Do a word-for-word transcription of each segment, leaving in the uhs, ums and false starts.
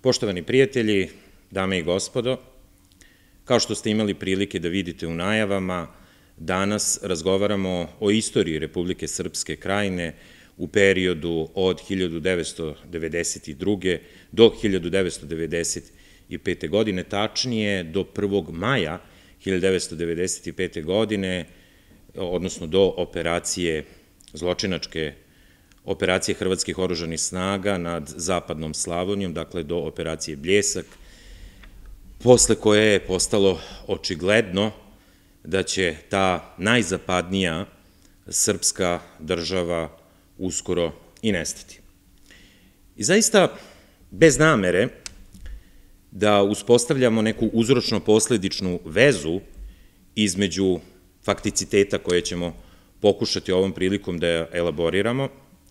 Poštovani prijatelji, dame i gospodo, kao što ste imali prilike da vidite u najavama, danas razgovaramo o istoriji Republike Srpske Krajine u periodu od hiljadu devetsto devedeset druge. do hiljadu devetsto devedeset pete. godine, tačnije do prvog maja hiljadu devetsto devedeset pete. godine, odnosno do operacije, zločinačke operacije hrvatskih oružanih snaga nad zapadnom Slavonijom, dakle do operacije Bljesak, posle koje je postalo očigledno da će ta najzapadnija srpska država uskoro i nestati. I zaista, bez namere da uspostavljamo neku uzročno-posledičnu vezu između fakticiteta koje ćemo pokušati ovom prilikom da elaboriramo,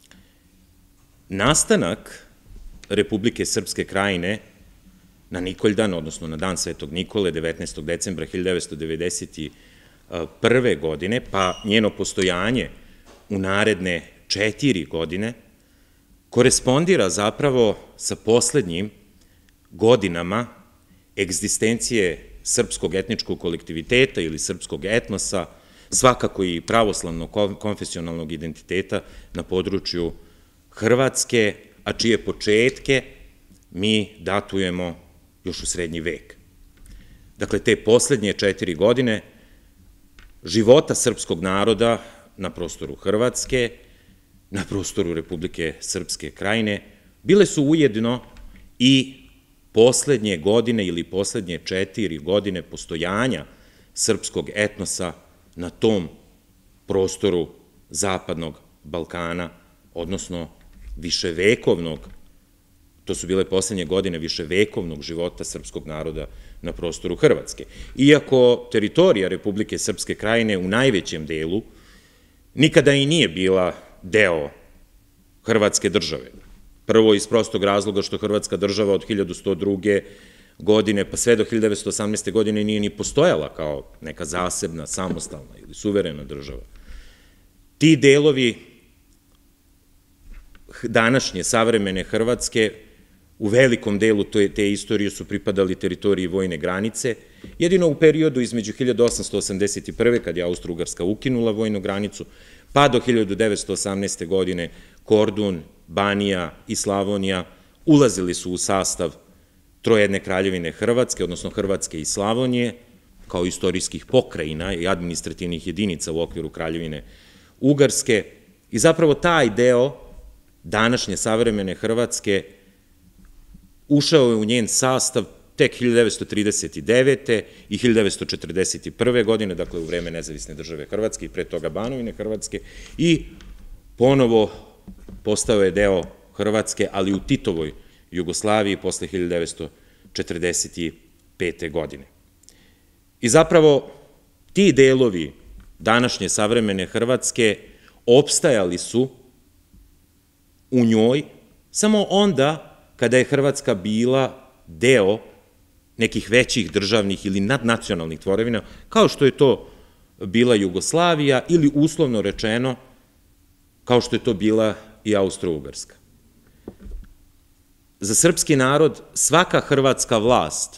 nastanak Republike Srpske Krajine na Nikoljdan, odnosno na dan Svetog Nikole, devetnaestog decembra hiljadu devetsto devedeset prve. godine, pa njeno postojanje u naredne četiri godine, korespondira zapravo sa poslednjim godinama egzistencije srpskog etničkog kolektiviteta ili srpskog etnosa, svakako i pravoslavnog konfesionalnog identiteta na području Hrvatske, a čije početke mi datujemo još u srednji vek. Dakle, te poslednje četiri godine života srpskog naroda na prostoru Hrvatske, na prostoru Republike Srpske Krajine, bile su ujedno i poslednje godine ili poslednje četiri godine postojanja srpskog etnosa na tom prostoru Zapadnog Balkana, odnosno viševekovnog, to su bile poslednje godine viševekovnog života srpskog naroda na prostoru Hrvatske. Iako teritorija Republike Srpske Krajine u najvećem delu nikada i nije bila deo Hrvatske države. Prvo iz prostog razloga što Hrvatska država od hiljadu sto druge. godine pa sve do hiljadu devetsto osamnaeste. godine nije ni postojala kao neka zasebna, samostalna ili suverena država. Ti delovi današnje savremene Hrvatske u velikom delu te istorije su pripadali teritoriji vojne granice, jedino u periodu između hiljadu osamsto osamdeset prve. kad je Austro-Ugarska ukinula vojnu granicu, pa do hiljadu devetsto osamnaeste. godine Kordun, Banija i Slavonija ulazili su u sastav trojedne kraljevine Hrvatske, odnosno Hrvatske i Slavonije, kao istorijskih pokrajina i administrativnih jedinica u okviru kraljevine Ugarske, i zapravo taj deo današnje savremene Hrvatske ušao je u njen sastav tek hiljadu devetsto trideset devete. i hiljadu devetsto četrdeset prve. godine, dakle u vreme Nezavisne države Hrvatske i pre toga Banovine Hrvatske, i ponovo postao je deo Hrvatske, ali u Titovoj Jugoslaviji posle hiljadu devetsto četrdeset pete. godine. I zapravo ti delovi današnje savremene Hrvatske opstajali su u njoj samo onda kada je Hrvatska bila deo nekih većih državnih ili nadnacionalnih tvorevina, kao što je to bila Jugoslavija ili uslovno rečeno kao što je to bila i Austro-Ugarska. Za srpski narod svaka hrvatska vlast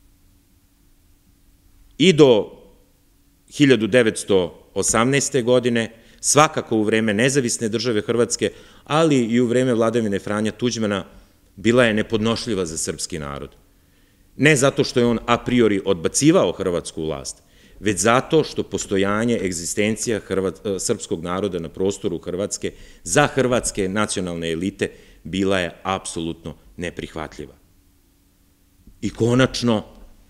i do hiljadu devetsto osamnaeste. godine, svakako u vreme Nezavisne države Hrvatske, ali i u vreme vladavine Franje Tuđmana, bila je nepodnošljiva za srpski narod. Ne zato što je on a priori odbacivao hrvatsku vlast, već zato što postojanje, egzistencija srpskog naroda na prostoru Hrvatske za hrvatske nacionalne elite bila je apsolutno neprihvatljiva. I konačno,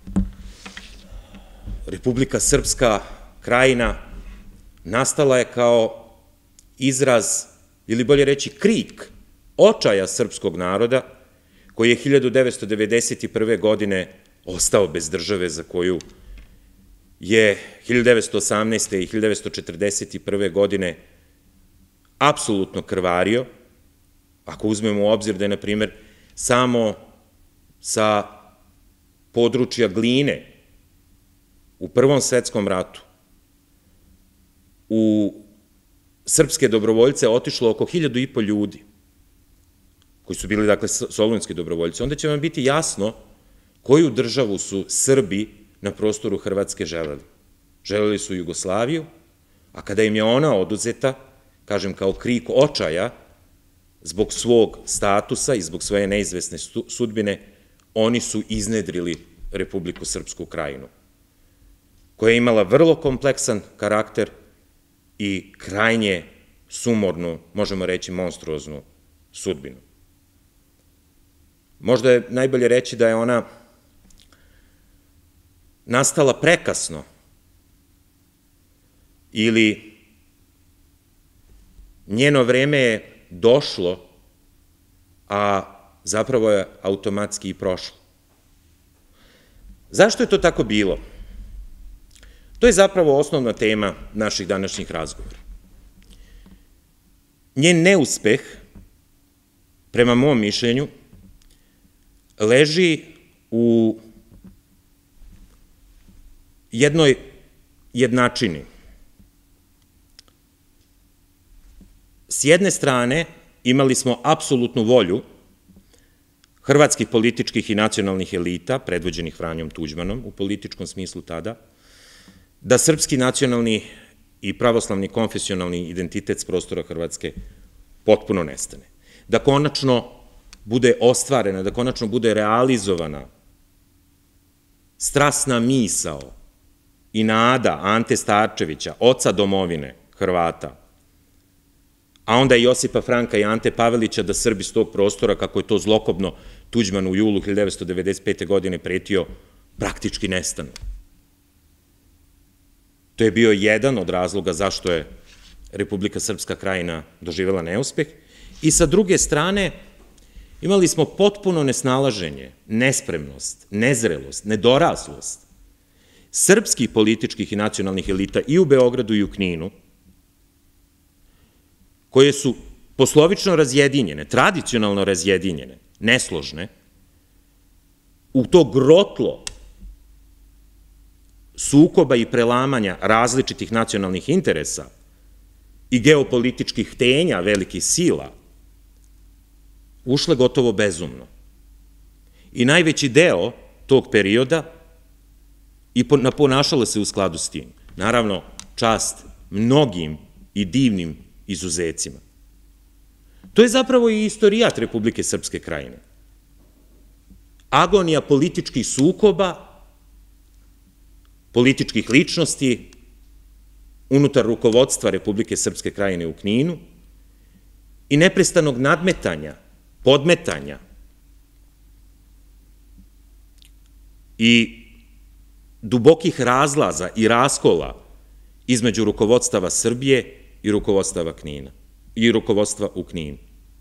Republika Srpska Krajina nastala je kao izraz, ili bolje reći krik, očaja srpskog naroda, koji je hiljadu devetsto devedeset prve. godine ostao bez države za koju je hiljadu devetsto osamnaeste. i hiljadu devetsto četrdeset prve. godine apsolutno krvario, ako uzmemo u obzir da je, na primer, samo sa područja Gline u Prvom svetskom ratu u srpske dobrovoljce otišlo oko hiljadu i po ljudi, koji su bili, dakle, solunski dobrovoljci, onda će vam biti jasno koju državu su Srbi na prostoru Hrvatske želeli. Želeli su Jugoslaviju, a kada im je ona oduzeta, kažem, kao krik očaja, zbog svog statusa i zbog svoje neizvesne sudbine, oni su iznedrili Republiku Srpsku Krajinu, koja je imala vrlo kompleksan karakter i krajnje sumornu, možemo reći monstruoznu sudbinu. Možda je najbolje reći da je ona nastala prekasno ili njeno vreme je došlo, a zapravo je automatski i prošlo. Zašto je to tako bilo? To je zapravo osnovna tema naših današnjih razgovora. Njen neuspeh, prema mom mišljenju, leži u jednoj jednačini. S jedne strane, imali smo apsolutnu volju hrvatskih političkih i nacionalnih elita, predvođenih Franjom Tuđmanom, u političkom smislu tada, da srpski nacionalni i pravoslavni konfesionalni identitet s prostora Hrvatske potpuno nestane. Da konačno bude ostvarena, da konačno bude realizovana strasna misao i nada Ante Starčevića, oca domovine Hrvata, a onda i Josipa Franka i Ante Pavelića, da Srbi s tog prostora, kako je to zlokobno Tuđman u julu hiljadu devetsto devedeset pete. godine pretio, praktički nestanu. To je bio jedan od razloga zašto je Republika Srpska Krajina doživjela neuspeh. I sa druge strane, imali smo potpuno nesnalaženje, nespremnost, nezrelost, nedoraslost srpskih političkih i nacionalnih elita i u Beogradu i u Kninu, koje su poslovično razjedinjene, tradicionalno razjedinjene, nesložne, u to grotlo sukoba i prelamanja različitih nacionalnih interesa i geopolitičkih htenja velikih sila, ušle gotovo bezumno. I najveći deo tog perioda i ponašalo se u skladu s tim. Naravno, čast mnogim i divnim izuzecima. To je zapravo i istorijat Republike Srpske Krajine. Agonija političkih sukoba, političkih ličnosti unutar rukovodstva Republike Srpske Krajine u Kninu i neprestanog nadmetanja, podmetanja i dubokih razlaza i raskola između rukovodstava Srbije i rukovodstava Knina, i rukovodstva u Kninu.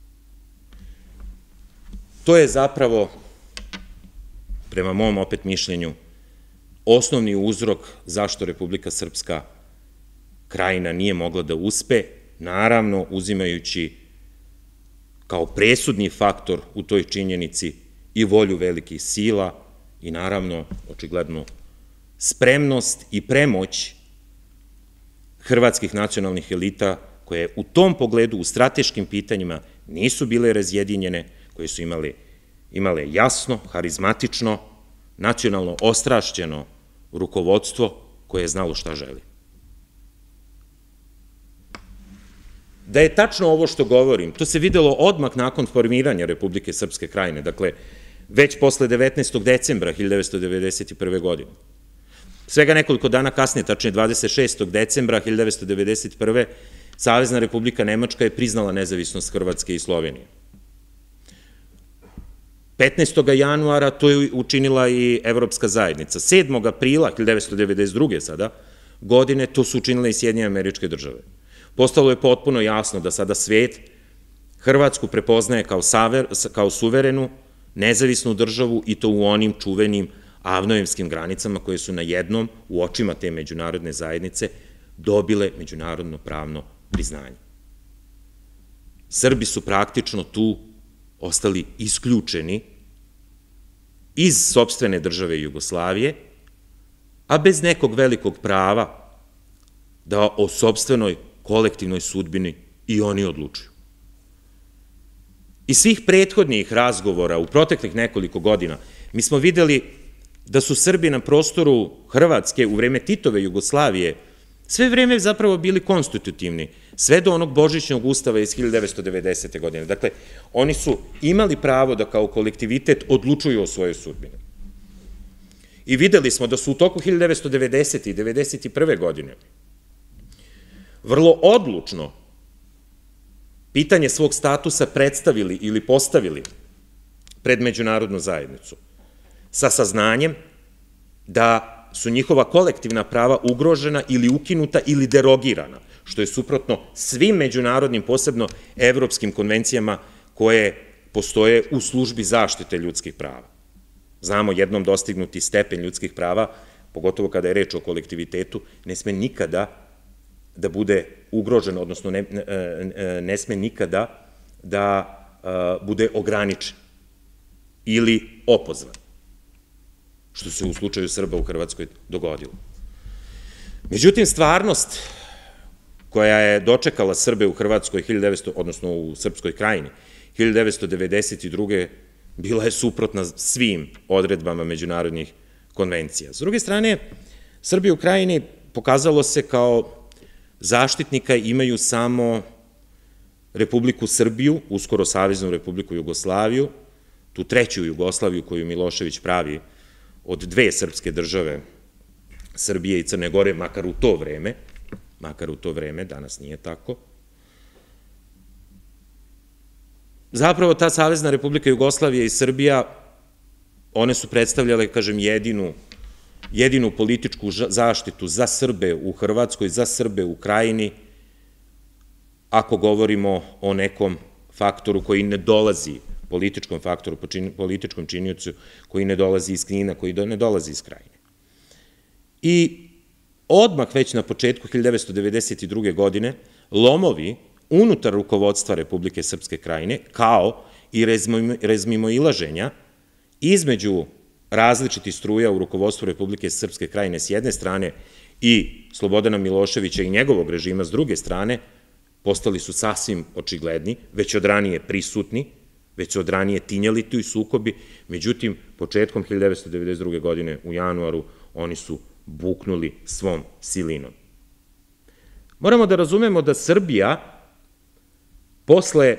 To je zapravo, prema mom opet mišljenju, osnovni uzrok zašto Republika Srpska Krajina nije mogla da uspe, naravno uzimajući kao presudni faktor u toj činjenici i volju velikih sila i naravno, očiglednu, spremnost i premoć hrvatskih nacionalnih elita koje u tom pogledu u strateškim pitanjima nisu bile razjedinjene, koje su imale, imale jasno, harizmatično, nacionalno ostrašćeno rukovodstvo koje je znalo šta želi. Da je tačno ovo što govorim, to se videlo odmah nakon formiranja Republike Srpske Krajine, dakle, već posle devetnaestog decembra hiljadu devetsto devedeset prve. godine. Svega nekoliko dana kasnije, tačnije dvadeset šestog decembra hiljadu devetsto devedeset prve. Savezna Republika Nemačka je priznala nezavisnost Hrvatske i Slovenije. petnaestog januara to je učinila i Evropska zajednica. sedmog aprila hiljadu devetsto devedeset druge. sada godine to su učinile i Sjedinjene Američke Države. Postalo je potpuno jasno da sada svet Hrvatsku prepoznaje kao suverenu, nezavisnu državu i to u onim čuvenim avnojevskim granicama koje su na jednom, u očima te međunarodne zajednice, dobile međunarodno pravno priznanje. Srbi su praktično tu ostali isključeni iz sopstvene države Jugoslavije, a bez nekog velikog prava da o sopstvenoj kolektivnoj sudbini i oni odlučuju. Iz svih prethodnih razgovora u proteklih nekoliko godina mi smo videli da su Srbi na prostoru Hrvatske u vreme Titove Jugoslavije sve vreme zapravo bili konstitutivni, sve do onog Božićnog ustava iz hiljadu devetsto devedesete. godine. Dakle, oni su imali pravo da kao kolektivitet odlučuju o svojoj sudbini. I videli smo da su u toku hiljadu devetsto devedesete. i devedeset prve. godine vrlo odlučno pitanje svog statusa predstavili ili postavili pred međunarodnu zajednicu, sa saznanjem da su njihova kolektivna prava ugrožena ili ukinuta ili derogirana, što je suprotno svim međunarodnim, posebno evropskim konvencijama koje postoje u službi zaštite ljudskih prava. Znamo, jednom dostignuti stepen ljudskih prava, pogotovo kada je reč o kolektivitetu, ne sme nikada da bude ugrožen, odnosno ne, ne, ne sme nikada da a, bude ograničen ili opozvan, što se u slučaju Srba u Hrvatskoj dogodilo. Međutim, stvarnost koja je dočekala Srbe u Hrvatskoj, odnosno u Srpskoj krajini, hiljadu devetsto devedeset druge. bila je suprotna svim odredbama međunarodnih konvencija. S druge strane, Srbi u krajini pokazalo se kao zaštitnika imaju samo Republiku Srbiju, uskoro Saveznu Republiku Jugoslaviju, tu treću Jugoslaviju koju Milošević pravi od dve srpske države, Srbije i Crne Gore, makar u to vreme, makar u to vreme, danas nije tako. Zapravo ta Savezna Republika Jugoslavija i Srbija, one su predstavljale, kažem, jedinu, jedinu političku zaštitu za Srbe u Hrvatskoj, za Srbe u krajini, ako govorimo o nekom faktoru koji ne dolazi, političkom faktoru, političkom činiocu koji ne dolazi iz Knina, koji ne dolazi iz krajine. I odmah već na početku hiljadu devetsto devedeset druge. godine lomovi unutar rukovodstva Republike Srpske krajine, kao i razmimoilaženja između različitih struja u rukovodstvu Republike Srpske krajine s jedne strane i Slobodana Miloševića i njegovog režima s druge strane, postali su sasvim očigledni, već od ranije prisutni, već su od ranije tinjali tu i sukobi, međutim, početkom hiljadu devetsto devedeset druge. godine u januaru oni su buknuli svom silinom. Moramo da razumemo da Srbija posle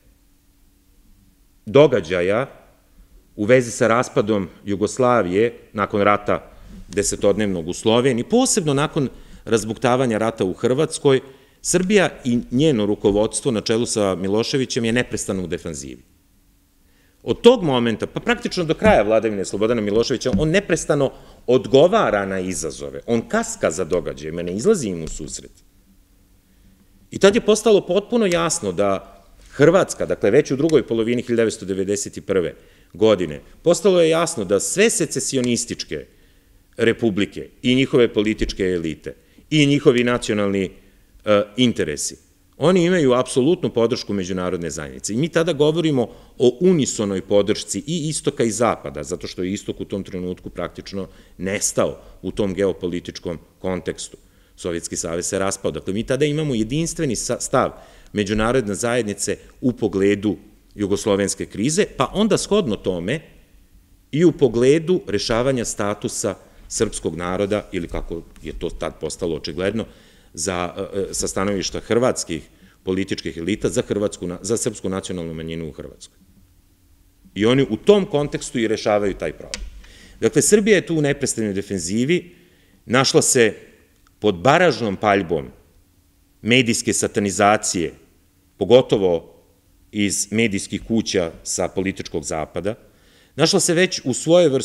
događaja u vezi sa raspadom Jugoslavije, nakon rata desetodnevnog u Sloveniji, posebno nakon razbuktavanja rata u Hrvatskoj, Srbija i njeno rukovodstvo na čelu sa Miloševićem je neprestano u defanzivi. Od tog momenta, pa praktično do kraja vladavine Slobodana Miloševića, on neprestano odgovara na izazove, on kaska za događajima, ne izlazi im u susret. I tad je postalo potpuno jasno da Hrvatska, dakle već u drugoj polovini hiljadu devetsto devedeset prve. godine, postalo je jasno da sve secesionističke republike i njihove političke elite i njihovi nacionalni interesi, oni imaju apsolutnu podršku međunarodne zajednice. I mi tada govorimo o unisonoj podršci i istoka i zapada, zato što je istok u tom trenutku praktično nestao u tom geopolitičkom kontekstu. Sovjetski savez se raspao. Dakle, mi tada imamo jedinstveni stav međunarodne zajednice u pogledu jugoslovenske krize, pa onda shodno tome i u pogledu rešavanja statusa srpskog naroda, ili kako je to tad postalo očigledno, sa stanovišta hrvatskih političkih elita za srpsku nacionalnu manjinu u Hrvatskoj. I oni u tom kontekstu i rešavaju taj problem. Dakle, Srbija je tu u neprestanoj defenzivi, našla se pod baražnom paljbom medijske satanizacije, pogotovo iz medijskih kuća sa političkog zapada, našla se već u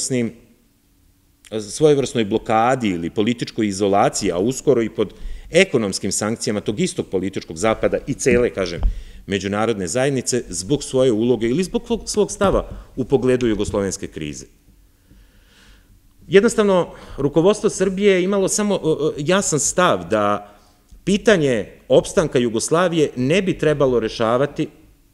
svojevrsnoj blokadi ili političkoj izolaciji, a uskoro i pod ekonomskim sankcijama tog istog političkog zapada i cele, kažem, međunarodne zajednice zbog svoje uloge ili zbog svog stava u pogledu jugoslovenske krize. Jednostavno, rukovodstvo Srbije je imalo samo jasan stav da pitanje opstanka Jugoslavije ne bi trebalo rešavati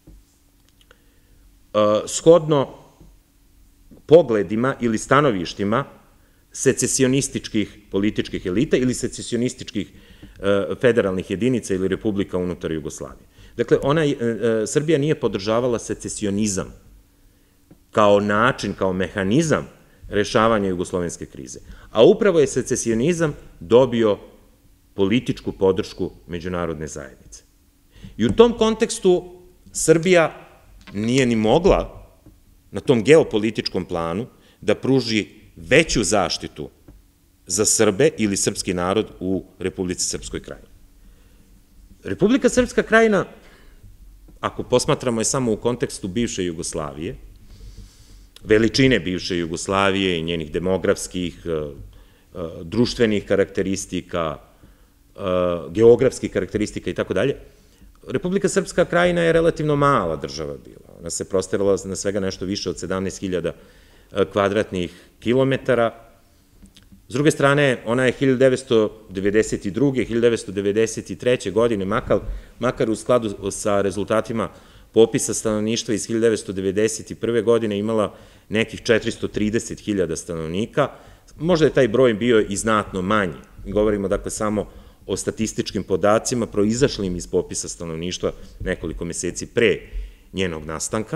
shodno pogledima ili stanovištima secesionističkih političkih elita ili secesionističkih federalnih jedinica ili republika unutar Jugoslavije. Dakle, Srbija nije podržavala secesionizam kao način, kao mehanizam rešavanja jugoslovenske krize. A upravo je secesionizam dobio političku podršku međunarodne zajednice. I u tom kontekstu Srbija nije ni mogla na tom geopolitičkom planu da pruži veću zaštitu za Srbe ili srpski narod u Republici Srpskoj Krajini. Republika Srpska Krajina, ako posmatramo je samo u kontekstu bivše Jugoslavije, veličine bivše Jugoslavije i njenih demografskih, društvenih karakteristika, geografskih karakteristika i tako dalje, Republika Srpska Krajina je relativno mala država bila. Ona se prostirala na svega nešto više od sedamnaest hiljada kvadratnih kilometara. S druge strane, ona je hiljadu devetsto devedeset druge. hiljadu devetsto devedeset treće. godine, makar u skladu sa rezultatima popisa stanovništva iz hiljadu devetsto devedeset prve. godine imala nekih četiristo trideset hiljada stanovnika. Možda je taj broj bio i znatno manji. Govorimo dakle samo o statističkim podacima proizašlim iz popisa stanovništva nekoliko meseci pre njenog nastanka.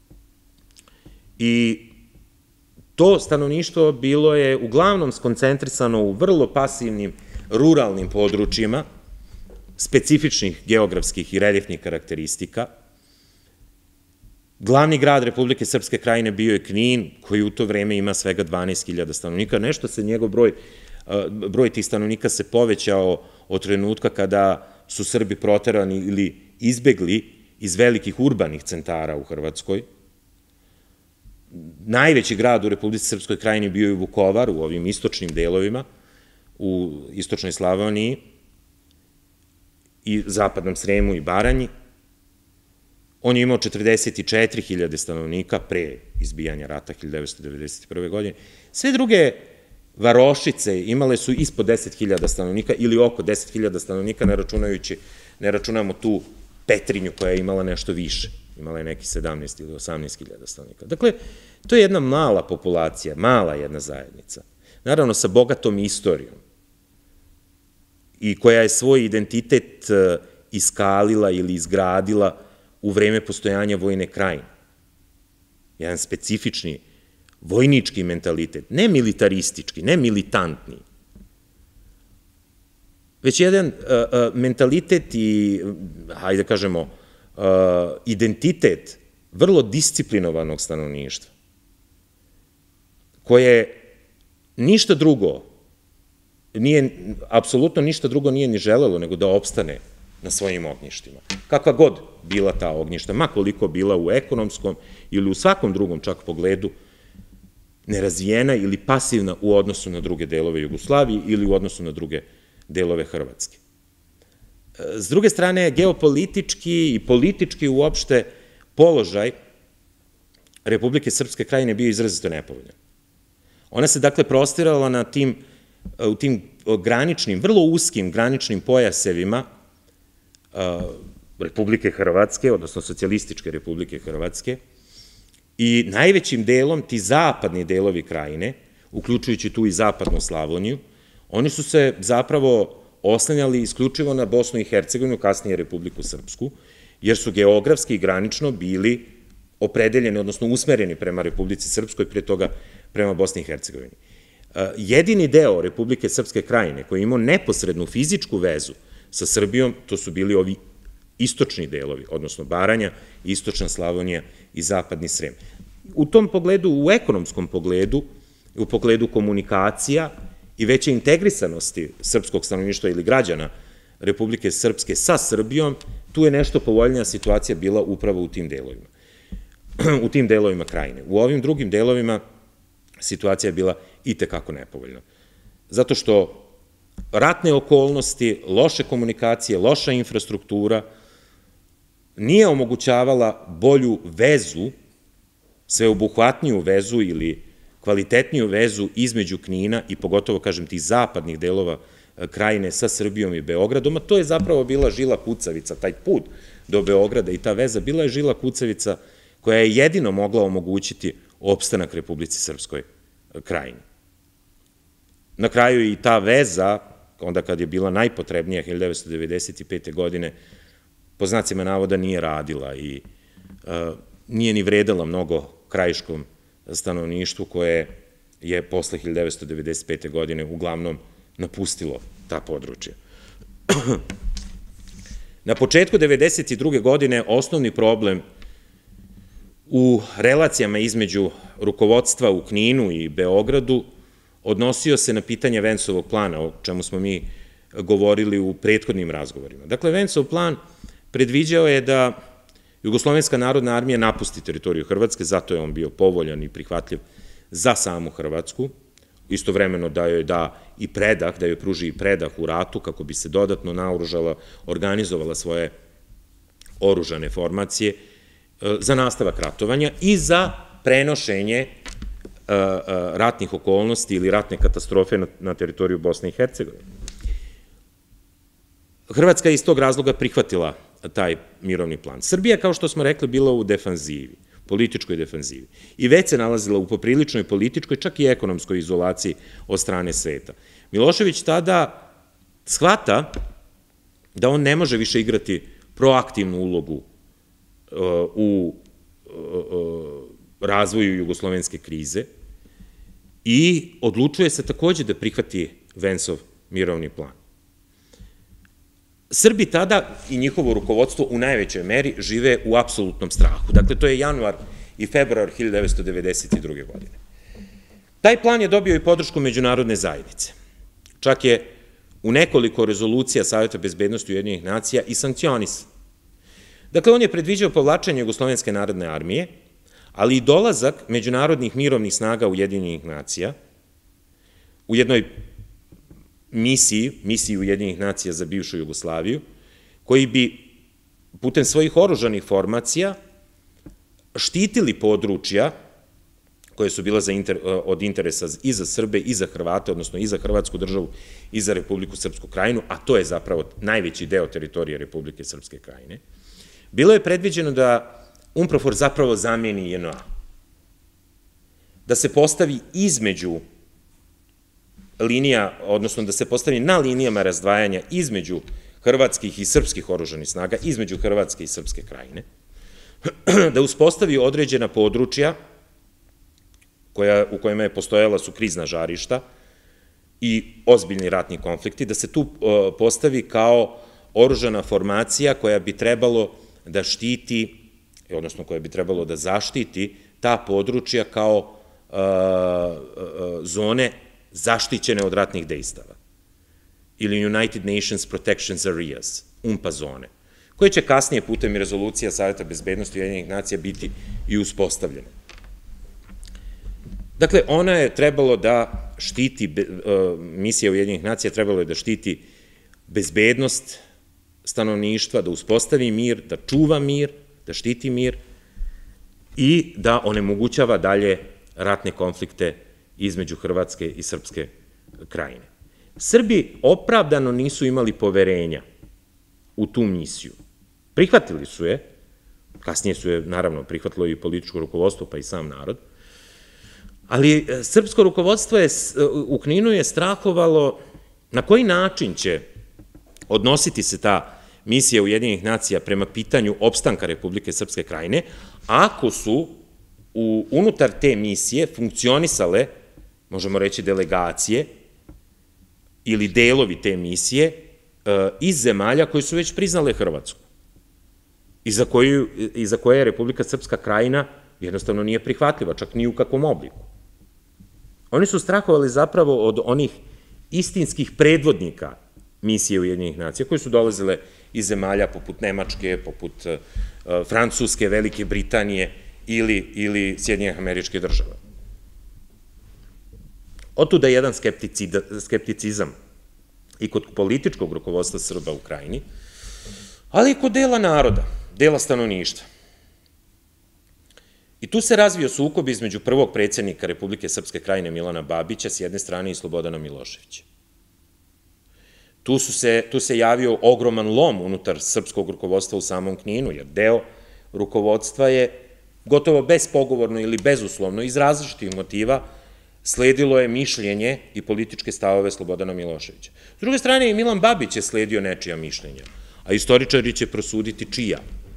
I to stanovništvo bilo je uglavnom skoncentrisano u vrlo pasivnim ruralnim područjima, specifičnih geografskih i reljefnih karakteristika. Glavni grad Republike Srpske Krajine bio je Knin, koji u to vreme ima svega dvanaest hiljada stanovnika. Nešto se njegov broj, broj tih stanovnika se povećao od trenutka kada su Srbi proterani ili izbegli iz velikih urbanih centara u Hrvatskoj. Najveći grad u Republici Srpskoj Krajini bio je Vukovar, u ovim istočnim delovima, u istočnoj Slavoniji i zapadnom Sremu i Baranji. On je imao četrdeset četiri hiljade stanovnika pre izbijanja rata hiljadu devetsto devedeset prve. godine. Sve druge varošice imale su ispod deset hiljada stanovnika ili oko deset hiljada stanovnika, ne računajući, ne računamo tu Petrinju koja je imala nešto više. Imala je neki sedamnaest ili osamnaest hiljada stanovnika. Dakle, to je jedna mala populacija, mala jedna zajednica. Naravno, sa bogatom istorijom i koja je svoj identitet iskalila ili izgradila u vreme postojanja vojne krajine. Jedan specifični vojnički mentalitet, ne militaristički, ne militantni, već jedan mentalitet i, hajde da kažemo, identitet vrlo disciplinovanog stanovništva, koje ništa drugo, nije, apsolutno ništa drugo nije ni želelo nego da opstane na svojim ognjištima. Kakva god bila ta ognjišta, ma koliko bila u ekonomskom ili u svakom drugom čak pogledu nerazvijena ili pasivna u odnosu na druge delove Jugoslavije ili u odnosu na druge delove Hrvatske. S druge strane, geopolitički i politički uopšte položaj Republike Srpske Krajine bio izrazito nepovoljan. Ona se dakle prostirala na tim, u tim graničnim, vrlo uskim graničnim pojasevima Republike Hrvatske, odnosno Socijalističke Republike Hrvatske, i najvećim delom ti zapadni delovi krajine, uključujući tu i zapadnu Slavoniju, oni su se zapravo oslanjali isključivo na Bosnu i Hercegovinu, kasnije Republiku Srpsku, jer su geografski i granično bili opredeljeni, odnosno usmereni prema Republici Srpskoj, prije toga prema Bosni i Hercegovini. Jedini deo Republike Srpske Krajine koji je imao neposrednu fizičku vezu sa Srbijom, to su bili ovi istočni delovi, odnosno Baranja, istočna Slavonija i zapadni Srem. U tom pogledu, u ekonomskom pogledu, u pogledu komunikacija i veće integrisanosti srpskog stanovništva ili građana Republike Srpske sa Srbijom, tu je nešto povoljnija situacija bila upravo u tim delovima. U tim delovima krajine. U ovim drugim delovima situacija je bila i tekako nepovoljna. Zato što ratne okolnosti, loše komunikacije, loša infrastruktura nije omogućavala bolju vezu, sveobuhvatniju vezu ili kvalitetniju vezu između Knina i pogotovo, kažem, tih zapadnih delova krajine sa Srbijom i Beogradom, a to je zapravo bila žila kucavica, taj put do Beograda i ta veza bila je žila kucavica koja je jedino mogla omogućiti opstanak Republici Srpskoj Krajini. Na kraju i ta veza, onda kad je bila najpotrebnija, hiljadu devetsto devedeset pete. godine, po znacima navoda nije radila i nije ni vredala mnogo krajiškom stanovništvu koje je posle hiljadu devetsto devedeset pete. godine uglavnom napustilo ta područja. Na početku devedeset druge. godine osnovni problem u relacijama između rukovodstva u Kninu i Beogradu odnosio se na pitanje Vencovog plana, o čemu smo mi govorili u prethodnim razgovorima. Dakle, Vencov plan predviđao je da Jugoslovenska narodna armija napusti teritoriju Hrvatske, zato je on bio povoljan i prihvatljiv za samu Hrvatsku, istovremeno da joj da i predah, da joj pruži i predah u ratu kako bi se dodatno naoružala, organizovala svoje oružane formacije za nastavak ratovanja i za prenošenje ratnih okolnosti ili ratne katastrofe na teritoriju Bosne i Hercegovine. Hrvatska je iz tog razloga prihvatila taj mirovni plan. Srbija, kao što smo rekli, bila u defanzivi, političkoj defanzivi i već se nalazila u popriličnoj političkoj, čak i ekonomskoj izolaciji od strane sveta. Milošević tada shvata da on ne može više igrati proaktivnu ulogu u razvoju jugoslovenske krize i odlučuje se takođe da prihvati Vencov mirovni plan. Srbi tada i njihovo rukovodstvo u najvećoj meri žive u apsolutnom strahu. Dakle, to je januar i februar hiljadu devetsto devedeset druge. godine. Taj plan je dobio i podršku međunarodne zajednice. Čak je u nekoliko rezolucija Saveta bezbednosti Ujedinjenih nacija i sankcionisan. Dakle, on je predviđao povlačenje Jugoslovenske narodne armije, ali i dolazak međunarodnih mirovnih snaga Ujedinjenih nacija u jednoj misiji, misiji Ujedinjenih nacija za bivšu Jugoslaviju, koji bi putem svojih oružanih formacija štitili područja koje su bila od interesa i za Srbe i za Hrvate, odnosno i za Hrvatsku državu i za Republiku Srpsku Krajinu, a to je zapravo najveći deo teritorije Republike Srpske Krajine. Bilo je predviđeno da UNPROFOR zapravo zameni J N A, da se postavi između linija, odnosno da se postavi na linijama razdvajanja između hrvatskih i srpskih oružanih snaga, između Hrvatske i Srpske Krajine, da uspostavi određena područja u kojima je postojala su krizna žarišta i ozbiljni ratni konflikti, da se tu postavi kao oružana formacija koja bi trebalo da štiti, odnosno koja bi trebalo da zaštiti ta područja kao zone zaštićene od ratnih dejstava, ili United Nations Protection Areas, UNPA zone, koje će kasnije putem rezolucija Saveta bezbednosti Ujedinjenih nacija biti i uspostavljene. Dakle, ona je trebalo da štiti, misija Ujedinjenih nacija trebalo je da štiti bezbednost stanovništva, da uspostavi mir, da čuva mir, da štiti mir i da onemogućava dalje ratne konflikte između Hrvatske i Srpske Krajine. Srbi opravdano nisu imali poverenja u tu misiju. Prihvatili su je, kasnije su je, naravno, prihvatilo i političko rukovodstvo, pa i sam narod, ali srpsko rukovodstvo u Kninu je strahovalo na koji način će odnositi se ta misija Ujedinjenih nacija prema pitanju opstanka Republike Srpske Krajine, ako su unutar te misije funkcionisale, možemo reći, delegacije ili delovi te misije iz zemalja koje su već priznale Hrvatsku i za koje je Republika Srpska Krajina jednostavno nije prihvatljiva, čak ni u kakvom obliku. Oni su strahovali zapravo od onih istinskih predvodnika misije Ujedinjenih nacija, koje su dolazile iz zemalja poput Nemačke, poput Francuske, Velike Britanije ili Sjedinjenih Američkih Država. Otuda je jedan skepticizam i kod političkog rukovodstva Srba u Krajini, ali i kod dela naroda, dela stanovništva. I tu se razvio sukob između prvog predsjednika Republike Srpske Krajine Milana Babića s jedne strane i Slobodana Miloševića. Tu se javio ogroman lom unutar srpskog rukovodstva u samom Kninu, jer deo rukovodstva je gotovo bespogovorno ili bezuslovno iz različitih motiva sledilo je mišljenje i političke stavove Slobodana Miloševića. S druge strane, i Milan Babić je sledio nečija mišljenja, a istoričari će prosuditi čija.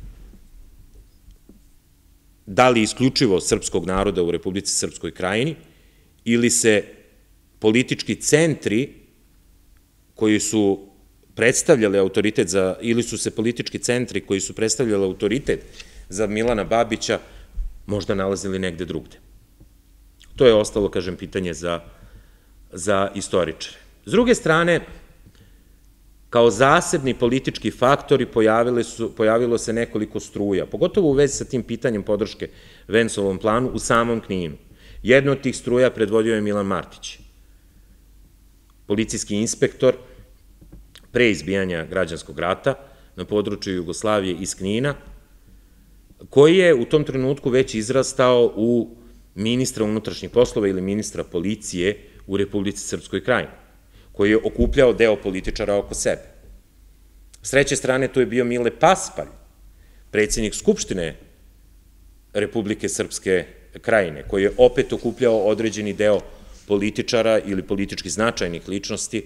Da li isključivo srpskog naroda u Republici Srpskoj Krajini ili se politički centri koji su predstavljali autoritet za, ili su se politički centri koji su predstavljali autoritet za Milana Babića možda nalazili negde drugde. To je ostalo, kažem, pitanje za, za istoričare. S druge strane, kao zasebni politički faktori pojavilo se nekoliko struja, pogotovo u vezi sa tim pitanjem podrške Vencovom planu u samom Kninu. Jedno od tih struja predvodio je Milan Martić, policijski inspektor pre izbijanja građanskog rata na području Jugoslavije iz Knina, koji je u tom trenutku već izrastao u ministra unutrašnjih poslova ili ministra policije u Republici Srpskoj Krajini, koji je okupljao deo političara oko sebe. S treće strane, tu je bio Mile Paspalj, predsjednik Skupštine Republike Srpske Krajine, koji je opet okupljao određeni deo političara ili politički značajnih ličnosti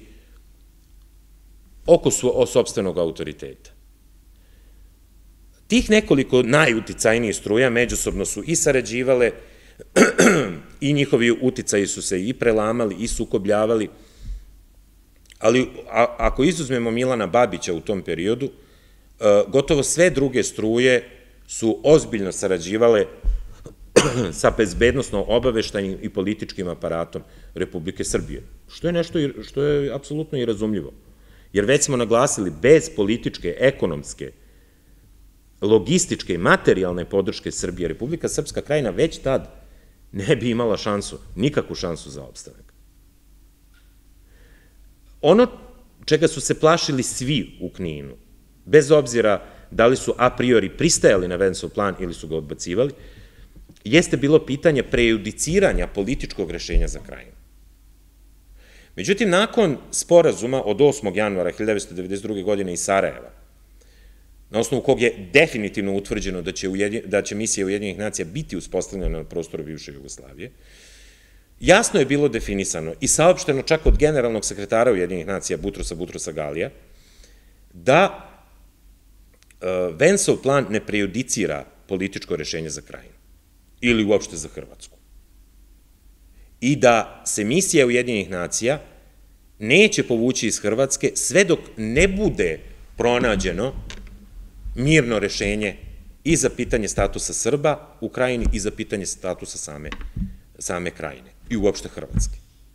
oko sopstvenog autoriteta. Tih nekoliko najuticajnijih struja međusobno su i sarađivale i njihovi uticaji su se i prelamali i sukobljavali, ali ako izuzmemo Milana Babića u tom periodu, gotovo sve druge struje su ozbiljno sarađivale sa bezbednosno-obaveštajnim i političkim aparatom Republike Srbije, što je nešto što je apsolutno i razumljivo. Jer već smo naglasili, bez političke, ekonomske, logističke i materijalne podrške Srbije, Republika Srpska Krajina već tad ne bi imala šansu, nikakvu šansu za opstanak. Ono čega su se plašili svi u Kninu, bez obzira da li su a priori pristajali na Vencov plan ili su ga odbacivali, jeste bilo pitanje prejudiciranja političkog rešenja za Krajinu. Međutim, nakon sporazuma od osmog januara hiljade devetsto devedeset druge. godine iz Sarajeva, na osnovu kog je definitivno utvrđeno da će misija Ujedinjenih nacija biti uspostavljena na prostoru bivše Jugoslavije, jasno je bilo definisano i saopšteno čak od generalnog sekretara Ujedinjenih nacija Butrosa Butrosa Galija, da Vencov plan ne prejudicira političko rešenje za Krajinu ili uopšte za Hrvatsku. I da se misija Ujedinjenih nacija neće povući iz Hrvatske sve dok ne bude pronađeno mirno rešenje i za pitanje statusa Srba u Krajini i za pitanje statusa same, same Krajine i uopšte Hrvatske.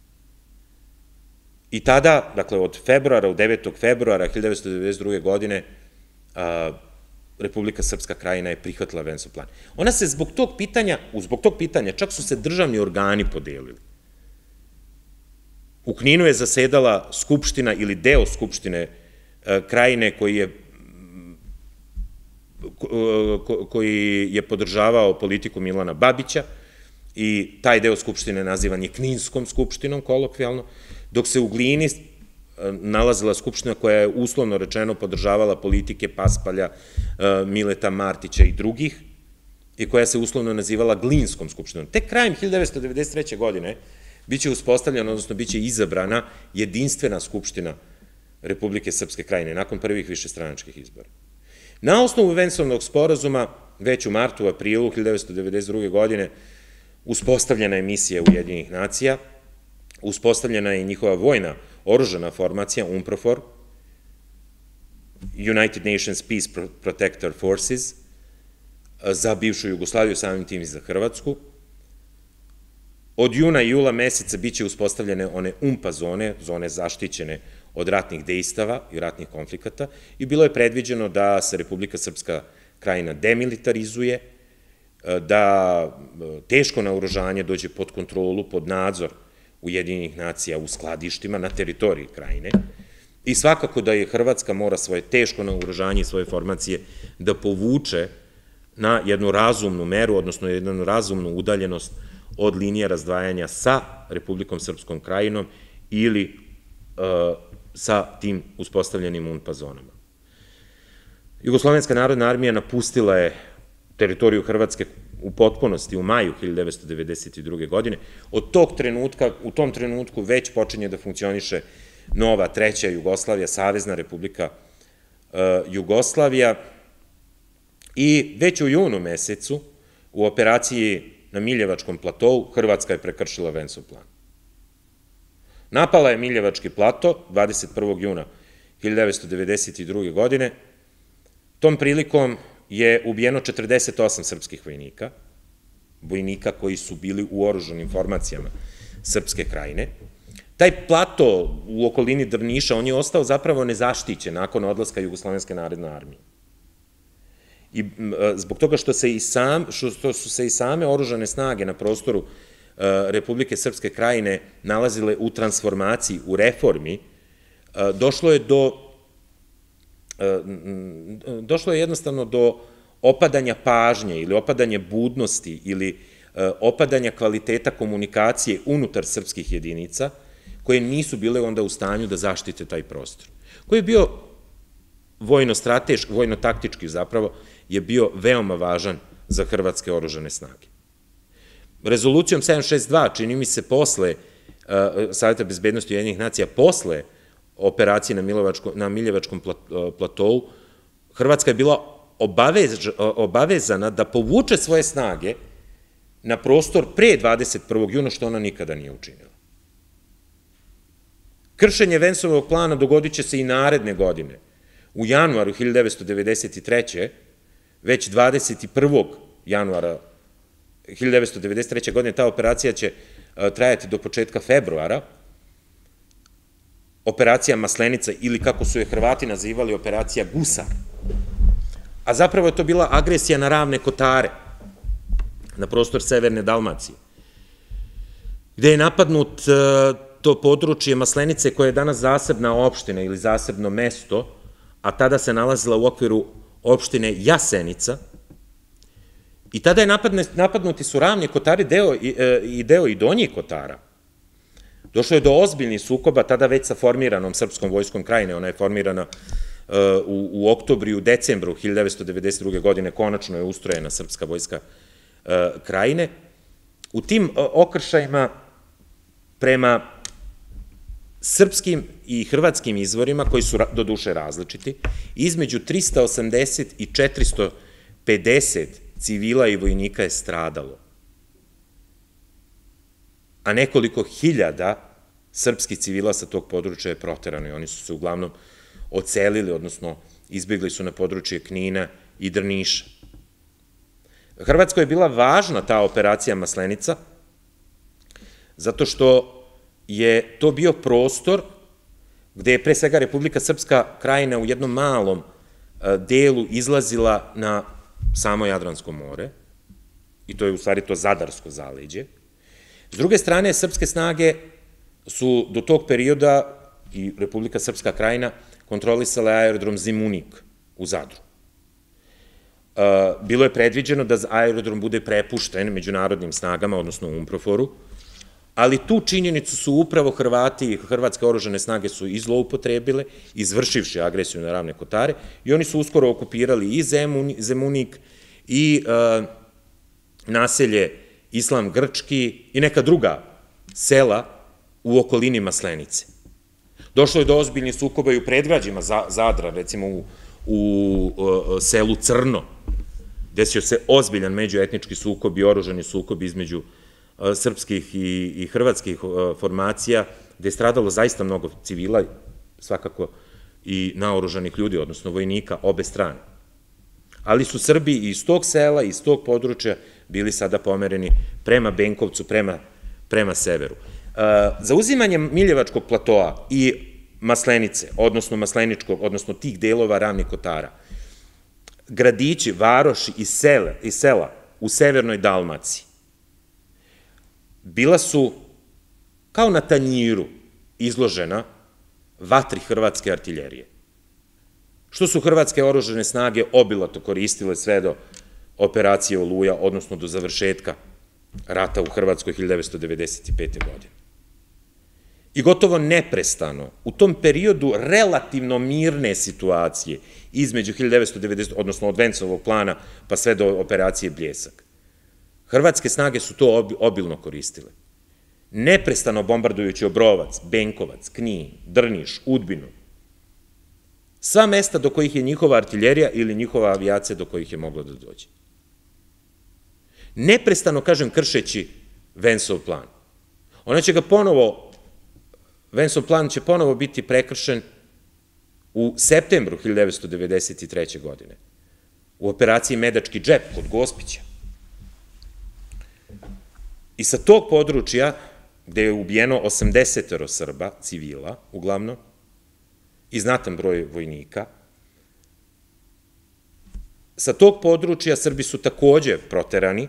I tada, dakle od februara, od devetog februara hiljade devetsto devedeset druge. godine, Republika Srpska Krajina je prihvatila Vencov plan. Ona se zbog tog pitanja, zbog tog pitanja, čak su se državni organi podelili. U Kninu je zasedala Skupština ili deo Skupštine Krajine koji je koji je podržavao politiku Milana Babića i taj deo Skupštine nazivan je Kninskom skupštinom, kolokvijalno, dok se u Glini nalazila Skupština koja je uslovno rečeno podržavala politike Paspalja, Mileta Martića i drugih i koja se uslovno nazivala Glinskom skupštinom. Tek krajem hiljade devetsto devedeset treće. godine biće uspostavljena, odnosno biće izabrana jedinstvena Skupština Republike Srpske Krajine nakon prvih višestranačkih izbora. Na osnovu Vencovnog sporazuma, već u martu, aprilu hiljade devetsto devedeset druge. godine uspostavljena je misija Ujedinjenih nacija, uspostavljena je njihova vojna oružana formacija UNPROFOR, United Nations Peace Protector Forces, za bivšu Jugoslaviju, samim tim i za Hrvatsku. Od juna i jula meseca biće uspostavljene one UNPA zone, zone zaštićene od ratnih dejstava i ratnih konflikata, i bilo je predviđeno da se Republika Srpska Krajina demilitarizuje, da teško naoružanje dođe pod kontrolu, pod nadzor Ujedinjenih nacija u skladištima na teritoriji Krajine i svakako da je Hrvatska mora svoje teško naoružanje i svoje formacije da povuče na jednu razumnu meru, odnosno jednu razumnu udaljenost od linije razdvajanja sa Republikom Srpskom Krajinom ili sa tim uspostavljenim UNPA zonama. Jugoslovenska narodna armija napustila je teritoriju Hrvatske u potpunosti u maju hiljade devetsto devedeset druge. godine. Od tog trenutka, u tom trenutku već počinje da funkcioniše nova treća Jugoslavija, Savezna Republika Jugoslavija i već u junu mesecu u operaciji na Miljevačkom platou Hrvatska je prekršila Vensov plan. Napala je Miljevački plato dvadeset prvog juna hiljade devetsto devedeset druge. godine. Tom prilikom je ubijeno četrdeset osam srpskih vojnika, vojnika koji su bili u oružanim formacijama Srpske Krajine. Taj plato u okolini Drniša, on je ostao zapravo nezaštićen nakon odlaska Jugoslovenske narodne armije. I zbog toga što su se i same oružane snage na prostoru Republike Srpske Krajine nalazile u transformaciji, u reformi, došlo je do došlo je jednostavno do opadanja pažnje ili opadanja budnosti ili opadanja kvaliteta komunikacije unutar srpskih jedinica, koje nisu bile onda u stanju da zaštite taj prostor. Koji je bio vojno-strateški, vojno-taktički zapravo, je bio veoma važan za hrvatske oružane snage. Rezolucijom sedamsto šezdeset dva, čini mi se posle Saveta bezbednosti Ujedinjenih nacija, posle operacije na Miljevačkom platou, Hrvatska je bila obavezana da povuče svoje snage na prostor pre dvadeset prvog juna, što ona nikada nije učinila. Kršenje Vensovog plana dogodit će se i naredne godine. U januaru hiljade devetsto devedeset treće. već dvadeset prvog januara hiljade devetsto devedeset treće. godine ta operacija će trajati do početka februara. Operacija Maslenica, ili kako su je Hrvati nazivali, operacija Gusar. A zapravo je to bila agresija na Ravne Kotare, na prostor severne Dalmacije, gde je napadnut to područje Maslenice, koje je danas zasebna opština ili zasebno mesto, a tada se nalazila u okviru opštine Jasenica, i tada je napadnuti su Ravni Kotari i deo i Donjih Kotara. Došlo je do ozbiljnih sukoba, tada već sa formiranom Srpskom vojskom Krajine, ona je formirana u oktobru i u decembru hiljade devetsto devedeset druge. godine, konačno je ustrojena Srpska vojska Krajine. U tim okršajima, prema srpskim i hrvatskim izvorima, koji su do duše različiti, između trista osamdeset i četiristo pedeset civila i vojnika je stradalo, a nekoliko hiljada srpskih civila sa tog područja je proterano i oni su se uglavnom odselili, odnosno izbjegli su na područje Knina i Drniša. Hrvatskoj je bila važna ta operacija Maslenica, zato što je to bio prostor gde je pre svega Republika Srpska Krajina u jednom malom delu izlazila na samo Jadransko more, i to je u stvari to Zadarsko zaleđe. S druge strane, srpske snage su do tog perioda i Republika Srpska Krajina kontrolisala aerodrom Zemunik u Zadru. Bilo je predviđeno da aerodrom bude prepušten međunarodnim snagama, odnosno UNPROFOR-u, ali tu činjenicu su upravo Hrvati i hrvatske oružane snage su i zloupotrebile, izvršivši agresiju na Ravne Kotare, i oni su uskoro okupirali i Zemunik i naselje Islam Grčki i neka druga sela u okolini Maslenice. Došlo je do ozbiljnih sukoba i u predgrađima Zadra, recimo u selu Crno, desio se ozbiljan međuetnički sukob i oružani sukob između srpskih i hrvatskih formacija, gde je stradalo zaista mnogo civila, svakako i naoružanih ljudi, odnosno vojnika, obe strane. Ali su Srbi iz tog sela, iz tog područja bili sada pomereni prema Benkovcu, prema severu. Zauzimanjem Miljevačkog platoa i Maslenice, odnosno Masleničkog, odnosno tih delova Ravnih Kotara, gradići, varoši i sela u severnoj Dalmaciji bila su kao na tanjiru izložena vatri hrvatske artiljerije, što su hrvatske oružane snage obilato koristile sve do operacije Oluja, odnosno do završetka rata u Hrvatskoj hiljade devetsto devedeset pete. godine. I gotovo neprestano, u tom periodu relativno mirne situacije između hiljade devetsto devedesete. odnosno od Vencovog plana pa sve do operacije Bljesak, hrvatske snage su to obilno koristile. Neprestano bombardujući Obrovac, Benkovac, Knin, Drniš, Udbinu, sva mesta do kojih je njihova artiljerija ili njihova avijacija do kojih je moglo da dođe. Neprestano, kažem, kršeći Vensov plan. Ona će ga ponovo, Vensov plan će ponovo biti prekršen u septembru hiljadu devetsto devedeset treće. godine, u operaciji Medački džep kod Gospića. I sa tog područja, gde je ubijeno osamdeset Srba, civila, uglavnom, i znatan broj vojnika, sa tog područja Srbi su takođe proterani,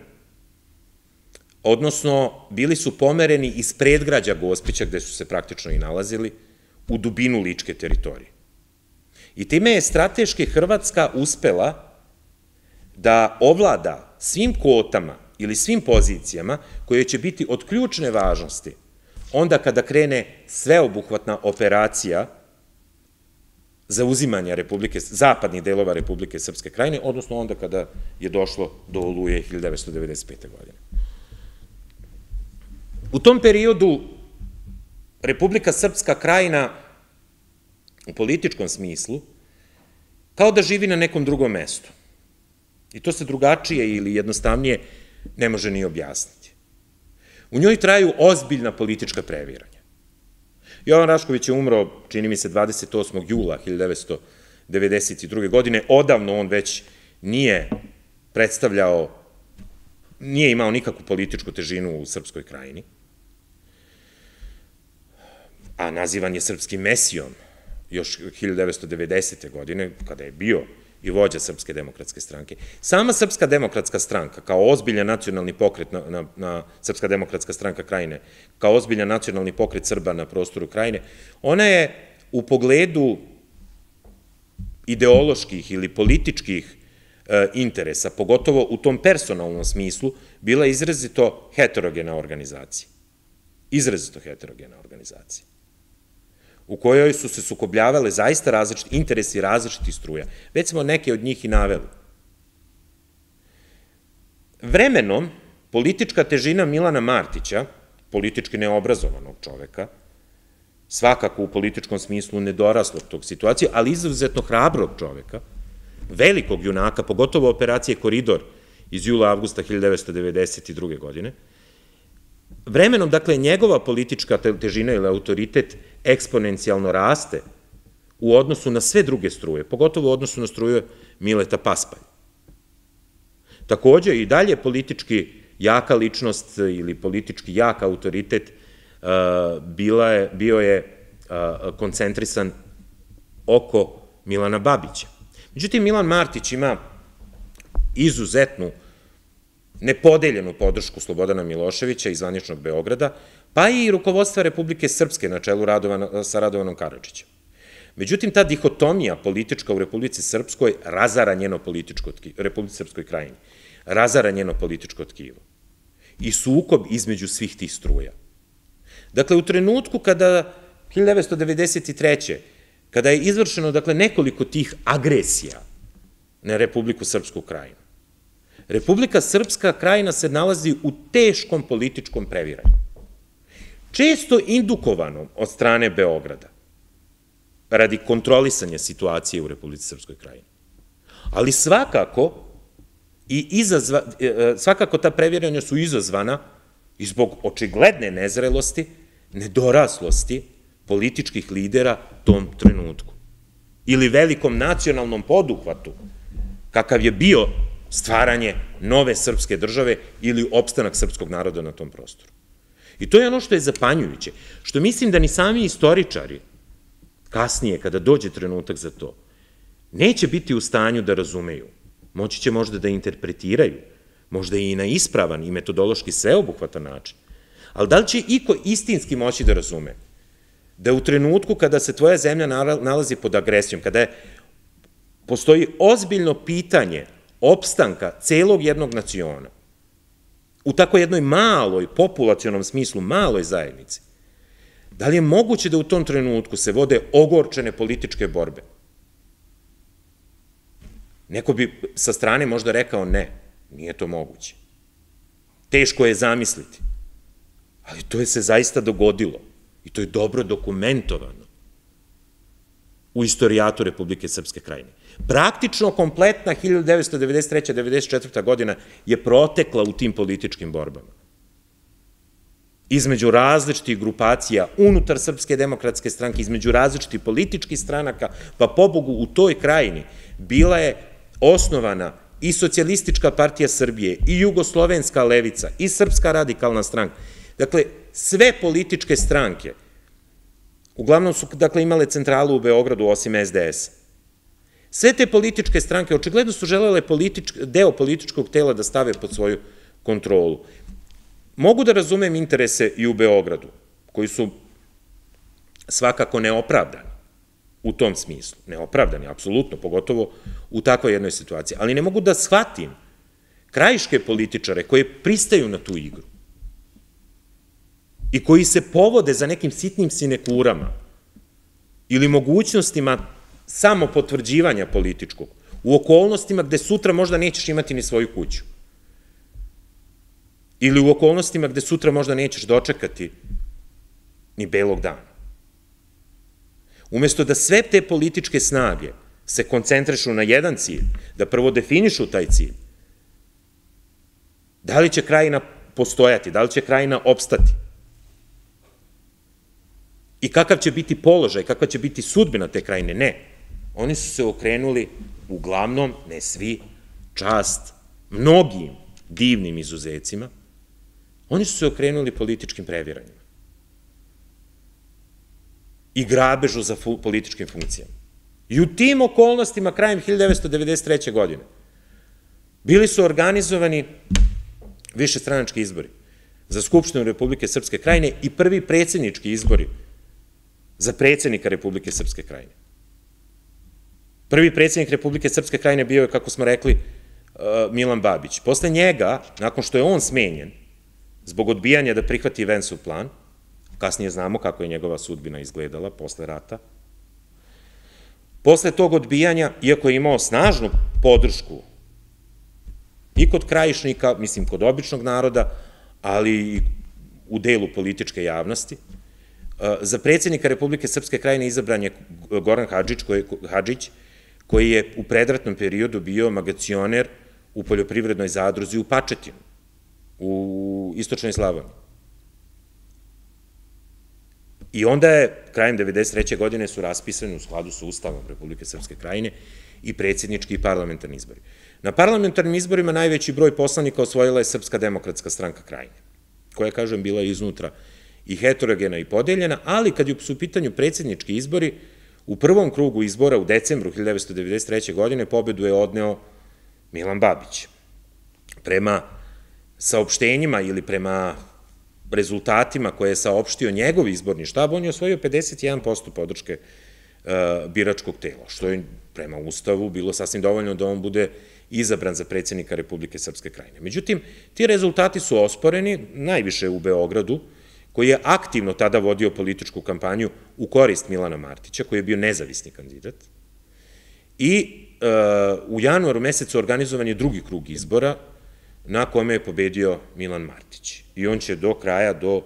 odnosno bili su pomereni iz predgrađa Gospića, gde su se praktično i nalazili, u dubinu ličke teritorije. I time je strateški Hrvatska uspela da ovlada svim kvotama ili svim pozicijama koje će biti od ključne važnosti onda kada krene sveobuhvatna operacija zauzimanja zapadnih delova Republike Srpske Krajine, odnosno onda kada je došlo do Oluje hiljadu devetsto devedeset pete. godine. U tom periodu Republika Srpska Krajina u političkom smislu kao da živi na nekom drugom mestu. I to se drugačije ili jednostavnije ne može ni objasniti. U njoj traju ozbiljna politička previranja. Jovan Rašković je umro, čini mi se, dvadeset osmog jula hiljadu devetsto devedeset druge. godine. Odavno on već nije predstavljao, nije imao nikakvu političku težinu u Srpskoj Krajini, a nazivan je srpskim mesijom još hiljadu devetsto devedesete. godine, kada je bio i vođa Srpske demokratske stranke. Sama Srpska demokratska stranka, kao ozbiljan nacionalni pokret, Srpska demokratska stranka Krajine, kao ozbiljan nacionalni pokret Srba na prostoru Krajine, ona je u pogledu ideoloških ili političkih interesa, pogotovo u tom personalnom smislu, bila izrazito heterogena organizacija. Izrazito heterogena organizacija, u kojoj su se sukobljavale zaista različiti interesi različitih struja. Već smo neke od njih i naveli. Vremenom, politička težina Milana Martića, politički neobrazovanog čoveka, svakako u političkom smislu nedoraslog tog situacije, ali izuzetno hrabrog čoveka, velikog junaka, pogotovo operacije Koridor iz jula-avgusta hiljadu devetsto devedeset druge. godine, vremenom, dakle, njegova politička težina ili autoritet eksponencijalno raste u odnosu na sve druge struje, pogotovo u odnosu na struje Mileta Paspalja. Takođe, i dalje politički jaka ličnost ili politički jak autoritet bio je koncentrisan oko Milana Babića. Međutim, Milan Martić ima izuzetnu nepodeljenu podršku Slobodana Miloševića iz zvaničnog Beograda, pa i rukovodstva Republike Srpske na čelu sa Radovanom Karadžićem. Međutim, ta dihotomija politička u Republici Srpskoj razara njeno političko tkivo, Republici Srpskoj Krajini, razara njeno političko tkivo i sukob između svih tih struja. Dakle, u trenutku kada, hiljadu devetsto devedeset treće. kada je izvršeno, dakle, nekoliko tih agresija na Republiku Srpsku Krajinu, Republika Srpska Krajina se nalazi u teškom političkom previranju. Često indukovanom od strane Beograda, radi kontrolisanja situacije u Republici Srpskoj Krajini. Ali svakako, svakako ta previranja su izazvana i zbog očigledne nezrelosti, nedoraslosti političkih lidera tom trenutku. Ili velikom nacionalnom poduhvatu, kakav je bio stvaranje nove srpske države ili opstanak srpskog naroda na tom prostoru. I to je ono što je zapanjujuće, što mislim da ni sami istoričari, kasnije, kada dođe trenutak za to, neće biti u stanju da razumeju, moći će možda da interpretiraju, možda i na ispravan i metodološki sveobuhvatan način, ali da li će iko istinski moći da razume da u trenutku kada se tvoja zemlja nalazi pod agresijom, kada postoji ozbiljno pitanje opstanka celog jednog naciona, u tako jednoj maloj, populacionom smislu, maloj zajednici, da li je moguće da u tom trenutku se vode ogorčene političke borbe? Neko bi sa strane možda rekao ne, nije to moguće. Teško je zamisliti, ali to je se zaista dogodilo i to je dobro dokumentovano. u istorijatu Republike Srpske Krajine. Praktično kompletna hiljadu devetsto devedeset treća do devedeset četvrta godina je protekla u tim političkim borbama. Između različitih grupacija unutar Srpske demokratske stranke, između različitih političkih stranaka, pa pobogu u toj krajini bila je osnovana i Socijalistička partija Srbije, i Jugoslovenska levica, i Srpska radikalna stranka. Dakle, sve političke stranke, uglavnom su imale centralu u Beogradu, osim es de es. Sve te političke stranke očigledno su želele deo političkog tela da stave pod svoju kontrolu. Mogu da razumem interese i u Beogradu, koji su svakako neopravdani u tom smislu. Neopravdani, apsolutno, pogotovo u takvoj jednoj situaciji. Ali ne mogu da shvatim krajiške političare koje pristaju na tu igru i koji se povode za nekim sitnim sinekurama ili mogućnostima samo potvrđivanja političkog, u okolnostima gde sutra možda nećeš imati ni svoju kuću. Ili u okolnostima gde sutra možda nećeš dočekati ni belog dana. Umesto da sve te političke snage se koncentrišu na jedan cilj, da prvo definišu taj cilj, da li će krajina postojati, da li će krajina opstati i kakav će biti položaj, kakva će biti sudbina te krajine, ne. Oni su se okrenuli, uglavnom, ne svi, čast mnogim divnim izuzecima, oni su se okrenuli političkim previranjima i grabežu za političkim funkcijama. I u tim okolnostima, krajem hiljadu devetsto devedeset treće. godine, bili su organizovani višestranački izbori za Skupštinu Republike Srpske Krajine i prvi predsjednički izbori za predsjednika Republike Srpske Krajine. Prvi predsjednik Republike Srpske Krajine bio je, kako smo rekli, Milan Babić. Posle njega, nakon što je on smenjen, zbog odbijanja da prihvati Vencov plan, kasnije znamo kako je njegova sudbina izgledala posle rata, posle tog odbijanja, iako je imao snažnu podršku i kod krajišnika, mislim kod običnog naroda, ali i u delu političke javnosti, za predsjednika Republike Srpske Krajine izabran je Goran Hadžić, koji je u predratnom periodu bio magacioner u poljoprivrednoj zadruzi u Pačetinu, u istočnoj Slavoniji. I onda je, krajem devedeset treće. godine, su raspisani u skladu sa Ustavom Republike Srpske Krajine i predsjednički i parlamentarni izbori. Na parlamentarnim izborima najveći broj poslanika osvojila je Srpska demokratska stranka Krajine, koja, kažem, bila iznutra i heterogena i podeljena, ali kad su u pitanju predsjednički izbori, u prvom krugu izbora u decembru hiljadu devetsto devedeset treće. godine pobedu je odneo Milan Babić. Prema saopštenjima ili prema rezultatima koje je saopštio njegov izborni štab, on je osvojio pedeset jedan posto podrške biračkog tela, što je prema Ustavu bilo sasvim dovoljno da on bude izabran za predsjednika Republike Srpske Krajine. Međutim, ti rezultati su osporeni, najviše u Beogradu, koji je aktivno tada vodio političku kampanju u korist Milana Martića, koji je bio nezavisni kandidat. I u januaru mesecu organizovan je drugi krug izbora, na kome je pobedio Milan Martić. I on će do kraja, do,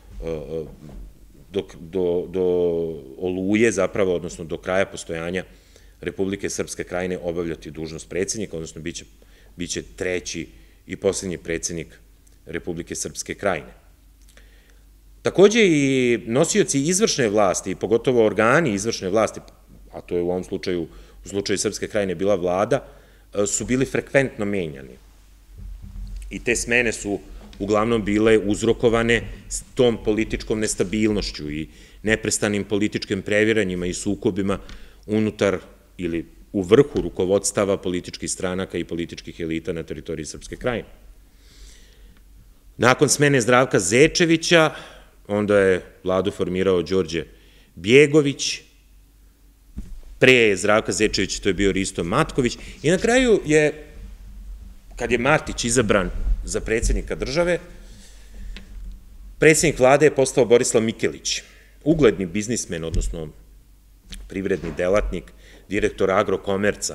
do, do, do oluje zapravo, odnosno do kraja postojanja Republike Srpske Krajine obavljati dužnost predsjednika, odnosno biće, biće treći i posljednji predsjednik Republike Srpske Krajine. Takođe i nosioci izvršne vlasti, pogotovo organi izvršne vlasti, a to je u ovom slučaju, u slučaju Srpske Krajine bila vlada, su bili frekventno menjani. I te smene su uglavnom bile uzrokovane s tom političkom nestabilnošću i neprestanim političkim previranjima i sukobima unutar ili u vrhu rukovodstava političkih stranaka i političkih elita na teritoriji Srpske Krajine. Nakon smene Zdravka Zečevića, onda je vladu formirao Đorđe Bjegović, pre Zdravka Zečevića to je bio Risto Matković i na kraju je, kad je Martić izabran za predsjednika države, predsjednik vlade je postao Borislav Mikelić, ugledni biznismen, odnosno privredni delatnik, direktor Agrokomerca,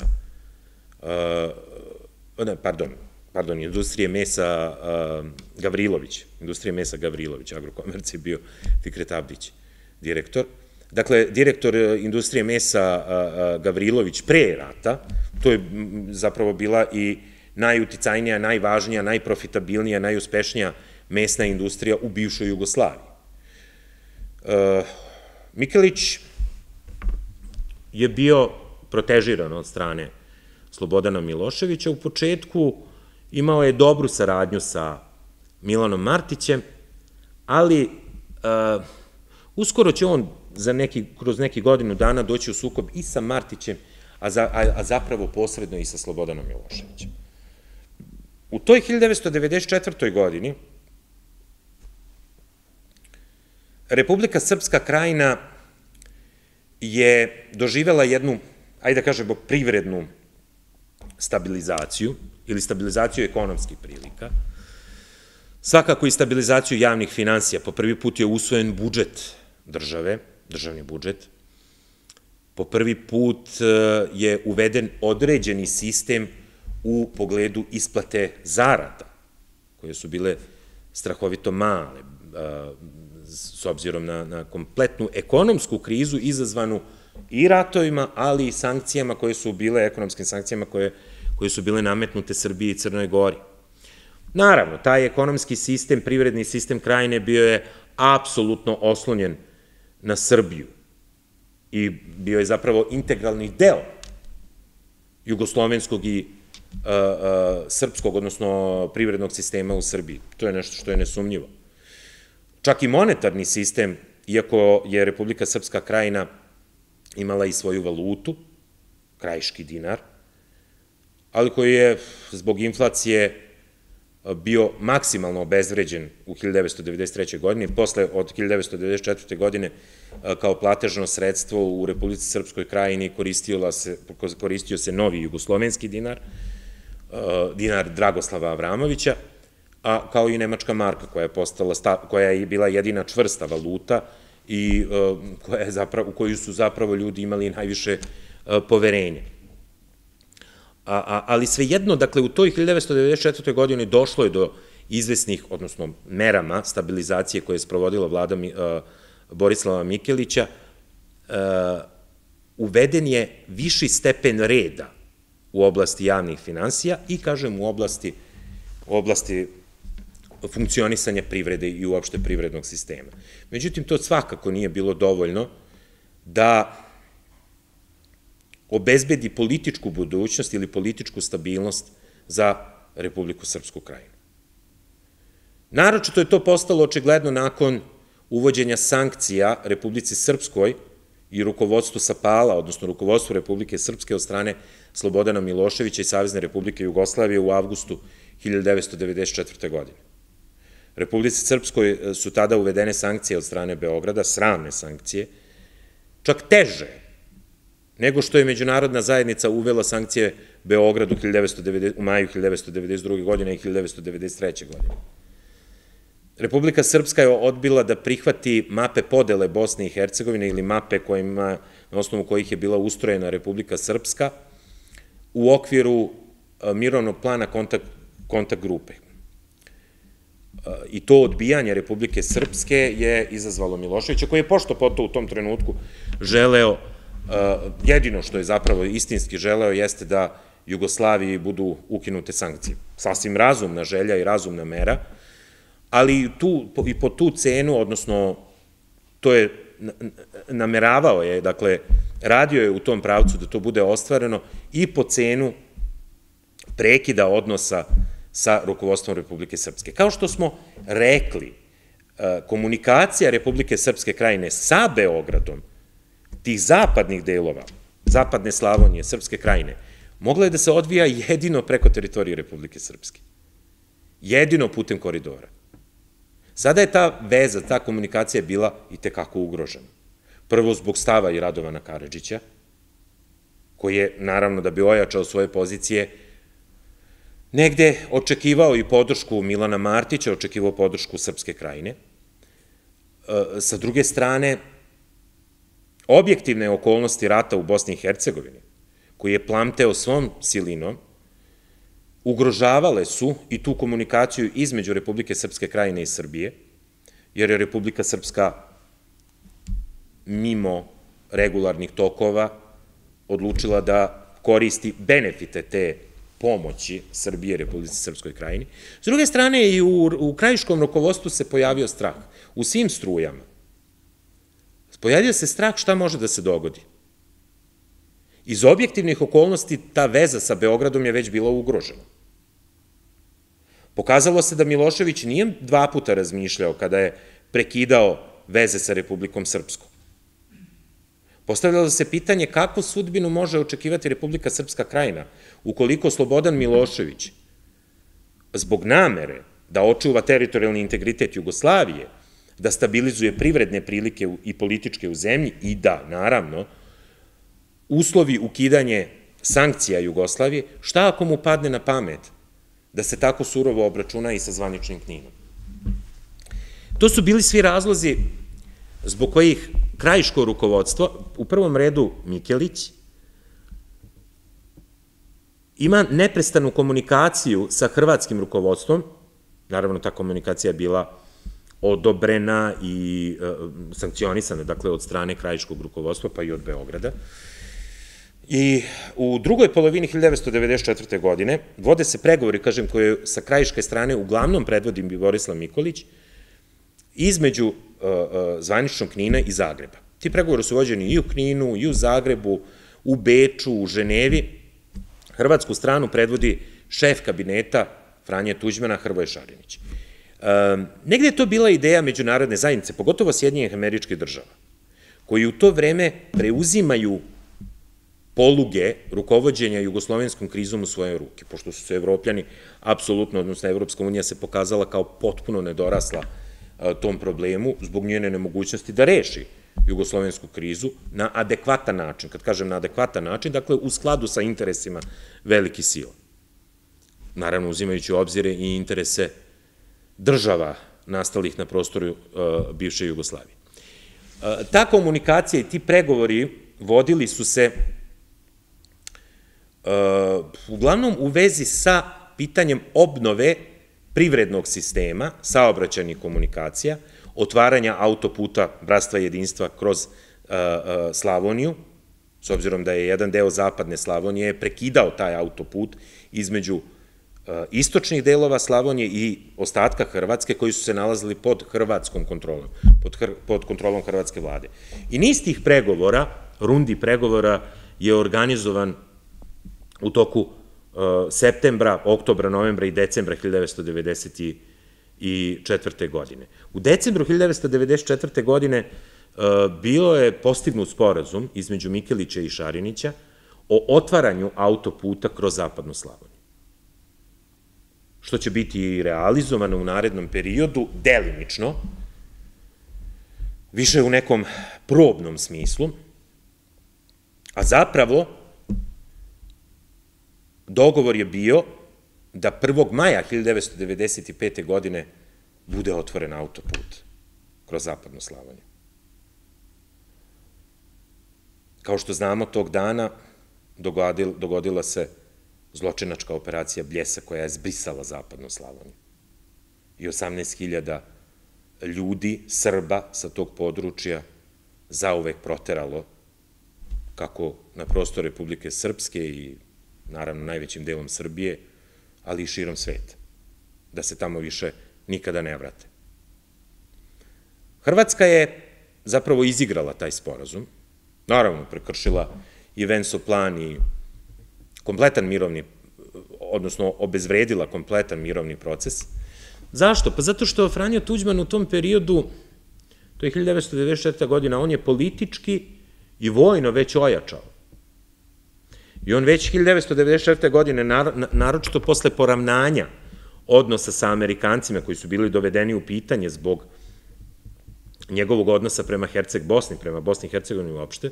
pardon, pardon, industrije mesa Gavrilović, industrije mesa Gavrilović, Agrokomerc je bio Fikret Abdić, direktor, dakle, direktor industrije mesa Gavrilović pre rata, to je zapravo bila i najuticajnija, najvažnija, najprofitabilnija, najuspešnija mesna industrija u bivšoj Jugoslaviji. Mikelić je bio protežiran od strane Slobodana Miloševića. U početku imao je dobru saradnju sa Milanom Martićem, ali uskoro će on kroz neki godinu dana doći u sukob i sa Martićem, a zapravo posredno i sa Slobodanom Miloševićem. U toj hiljadu devetsto devedeset četvrtoj godini Republika Srpska Krajina je doživela jednu, ajde da kažemo, privrednu stabilizaciju ili stabilizaciju ekonomskih prilika, svakako i stabilizaciju javnih finansija. Po prvi put je usvojen budžet države, državni budžet, po prvi put je uveden određeni sistem u pogledu isplate zarada, koje su bile strahovito male, s obzirom na kompletnu ekonomsku krizu izazvanu i ratovima, ali i sankcijama koje su bile, ekonomskim sankcijama koje su bile nametnute Srbiji i Crnoj Gori. Naravno, taj ekonomski sistem, privredni sistem Krajine bio je apsolutno oslonjen na Srbiju i bio je zapravo integralni deo jugoslovenskog i srpskog, odnosno privrednog sistema u Srbiji. To je nešto što je nesumnjivo. Čak i monetarni sistem, iako je Republika Srpska Krajina imala i svoju valutu, krajiški dinar, ali koji je zbog inflacije bio maksimalno obezvređen u hiljadu devetsto devedeset trećoj godini, posle od hiljadu devetsto devedeset četvrte godine kao platežno sredstvo u Republici Srpskoj Krajini koristio se novi jugoslovenski dinar, dinar Dragoslava Avramovića, a kao i nemačka marka koja je bila jedina čvrsta valuta i u koju su zapravo ljudi imali najviše poverenja. Ali svejedno, dakle, u toj hiljadu devetsto devedeset četvrtoj godini došlo je do izvesnih, odnosno merama stabilizacije koje je sprovodila vlada Borislava Mikelića, uveden je viši stepen reda u oblasti javnih finansija i, kažem, u oblasti funkcionisanja privrede i uopšte privrednog sistema. Međutim, to svakako nije bilo dovoljno da obezbedi političku budućnost ili političku stabilnost za Republiku Srpsku Krajinu. Naročito je to postalo očigledno nakon uvođenja sankcija Republici Srpskoj i rukovodstvu Sapala, odnosno rukovodstvu Republike Srpske od strane Slobodana Miloševića i Savezne Republike Jugoslavije u avgustu hiljadu devetsto devedeset četvrte godine. Republici Srpskoj su tada uvedene sankcije od strane Beograda, sramne sankcije, čak teže nego što je međunarodna zajednica uvela sankcije Beogradu u maju hiljadu devetsto devedeset druge. godine i hiljadu devetsto devedeset treće. godine. Republika Srpska je odbila da prihvati mape podele Bosne i Hercegovine ili mape na osnovu kojih je bila ustrojena Republika Srpska u okviru mirovnog plana kontakt grupe. I to odbijanje Republike Srpske je izazvalo Miloševića, koji je pošto poto u tom trenutku želeo, jedino što je zapravo istinski želeo jeste da Jugoslaviji budu ukinute sankcije. Sasvim razumna želja i razumna mera, ali i po tu cenu, odnosno to je nameravao je, dakle, radio je u tom pravcu da to bude ostvareno i po cenu prekida odnosa sa rukovodstvom Republike Srpske. Kao što smo rekli, komunikacija Republike Srpske Krajine sa Beogradom, tih zapadnih delova, zapadne Slavonije, Srpske Krajine, mogla je da se odvija jedino preko teritorije Republike Srpske. Jedino putem koridora. Sada je ta veza, ta komunikacija bila i tekako ugrožena. Prvo zbog stava i Radovana Karadžića, koji je, naravno, da bi ojačao svoje pozicije, negde očekivao i podršku Milana Martića, očekivao podršku Srpske Krajine. Sa druge strane, objektivne okolnosti rata u Bosni i Hercegovini, koji je plamteo svom silinom, ugrožavale su i tu komunikaciju između Republike Srpske Krajine i Srbije, jer je Republika Srpska mimo regularnih tokova odlučila da koristi benefite te pomoći Srbije, Republici Srpskoj Krajini. S druge strane, i u krajiškom rukovodstvu se pojavio strah. U svim strujama. Pojavio se strah šta može da se dogodi. Iz objektivnih okolnosti ta veza sa Beogradom je već bila ugrožena. Pokazalo se da Milošević nije dva puta razmišljao kada je prekidao veze sa Republikom Srpskom. Postavljalo se pitanje kakvu sudbinu može očekivati Republika Srpska Krajina ukoliko Slobodan Milošević zbog namere da očuva teritorijalni integritet Jugoslavije, da stabilizuje privredne prilike i političke u zemlji i da, naravno, uslovi ukidanje sankcija Jugoslavije, šta ako mu padne na pamet da se tako surovo obračuna i sa zvaničnim Kninom? To su bili svi razlozi zbog kojih krajiško rukovodstvo, u prvom redu Mikelić, ima neprestanu komunikaciju sa hrvatskim rukovodstvom, naravno ta komunikacija je bila odobrena i sankcionisana, dakle, od strane krajiškog rukovodstva, pa i od Beograda. I u drugoj polovini hiljade devetsto devedeset četvrte. godine vode se pregovori, kažem, koje sa krajiške strane uglavnom predvodi Borislav Nikolić, između zvaničnog Knina i Zagreba. Ti pregovori su vođeni i u Kninu, i u Zagrebu, u Beču, u Ženevi. Hrvatsku stranu predvodi šef kabineta Franje Tuđmana, Hrvoje Šarinić. Negde je to bila ideja međunarodne zajednice, pogotovo Sjedinjenih Američkih Država, koji u to vreme preuzimaju poluge rukovođenja jugoslovenskom krizom u svoje ruke, pošto su se Evropljani, apsolutno, odnosno Evropska unija se pokazala kao potpuno nedorasla tom problemu zbog njene nemogućnosti da reši jugoslovensku krizu na adekvatan način. Kad kažem na adekvatan način, dakle u skladu sa interesima velikih sila. Naravno, uzimajući u obzire i interese država nastalih na prostoru bivše Jugoslavije. Ta komunikacija i ti pregovori vodili su se uglavnom u vezi sa pitanjem obnove privrednog sistema, saobraćajnih komunikacija, otvaranja autoputa Bratstva i jedinstva kroz Slavoniju, s obzirom da je jedan deo zapadne Slavonije prekidao taj autoput između istočnih delova Slavonije i ostatka Hrvatske koji su se nalazili pod hrvatskom kontrolom, pod kontrolom hrvatske vlade. I niz tih pregovora, rundi pregovora, je organizovan u toku septembra, oktobra, novembra i decembra hiljade devetsto devedeset četvrte. godine. U decembru hiljade devetsto devedeset četvrte. godine bio je postignut sporazum između Mikelića i Šarinića o otvaranju autoputa kroz zapadnu Slavoniju, što će biti realizovano u narednom periodu, delimično, više u nekom probnom smislu, a zapravo dogovor je bio da prvog maja hiljade devetsto devedeset pete. godine bude otvoren autoput kroz zapadnu Slavoniju. Kao što znamo, tog dana dogodila se zločinačka operacija Bljesak koja je zbrisala zapadnu Slavoniju. I osamnaest hiljada ljudi, Srba sa tog područja, zauvek proteralo kako na prostor Republike Srpske i naravno najvećim delom Srbije, ali i širom sveta, da se tamo više nikada ne vrate. Hrvatska je zapravo izigrala taj sporazum, naravno prekršila i Venso plan i kompletan mirovni, odnosno obezvredila kompletan mirovni proces. Zašto? Pa zato što Franjo Tuđman u tom periodu, to je hiljade devetsto devedeset četvrta. godina, on je politički i vojno već ojačao. I on već hiljade devetsto devedeset četvrte. godine, naročito posle poravnanja odnosa sa Amerikancima koji su bili dovedeni u pitanje zbog njegovog odnosa prema Herceg Bosni, prema Bosni i Hercegovini uopšte,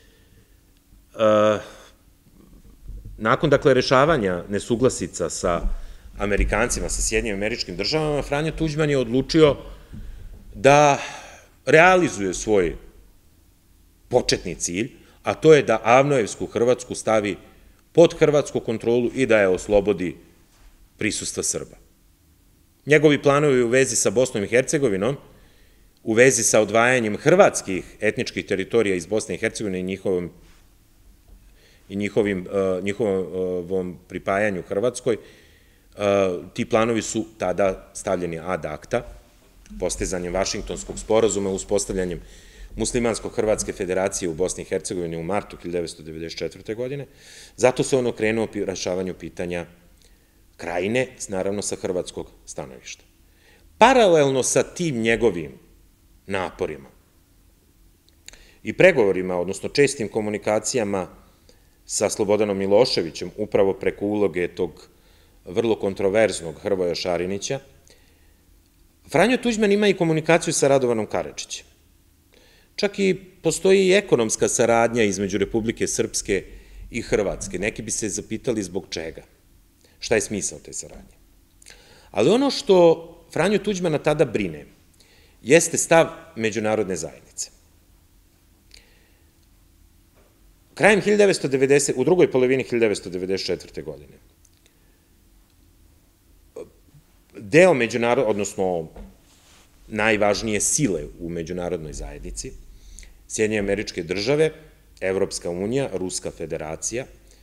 nakon, dakle, rešavanja nesuglasica sa Amerikancima, sa Sjedinjenim Američkim Državama, Franjo Tuđman je odlučio da realizuje svoj početni cilj, a to je da Avnojevsku Hrvatsku stavi pod hrvatsku kontrolu i da je oslobodi prisustva Srba. Njegovi planovi u vezi sa Bosnom i Hercegovinom u vezi sa odvajanjem hrvatskih etničkih teritorija iz Bosne i Hercegovine i njihovom i njihovom pripajanju Hrvatskoj, ti planovi su tada stavljeni ad acta, postizanjem Vašingtonskog sporazuma, uspostavljanjem Muslimansko-Hrvatske federacije u Bosni i Hercegovini u martu hiljadu devetsto devedeset četvrte. godine. Zato se on okrenuo rešavanju pitanja Krajine, naravno sa hrvatskog stanovišta. Paralelno sa tim njegovim naporima i pregovorima, odnosno čestim komunikacijama sa Slobodanom Miloševićem, upravo preko uloge tog vrlo kontroverznog Hrvoja Šarinića, Franjo Tuđman ima i komunikaciju sa Radovanom Karadžićem. Čak i postoji i ekonomska saradnja između Republike Srpske i Hrvatske. Neki bi se zapitali zbog čega. Šta je smisao te saradnje? Ali ono što Franju Tuđmana tada brine jeste stav međunarodne zajednice. Krajem hiljadu devetsto devedesete. u drugoj polovini hiljadu devetsto devedeset četvrte. godine deo međunarodne, odnosno najvažnije sile u međunarodnoj zajednici, Sjedinjene Američke Države, Evropska unija, Ruska federacija,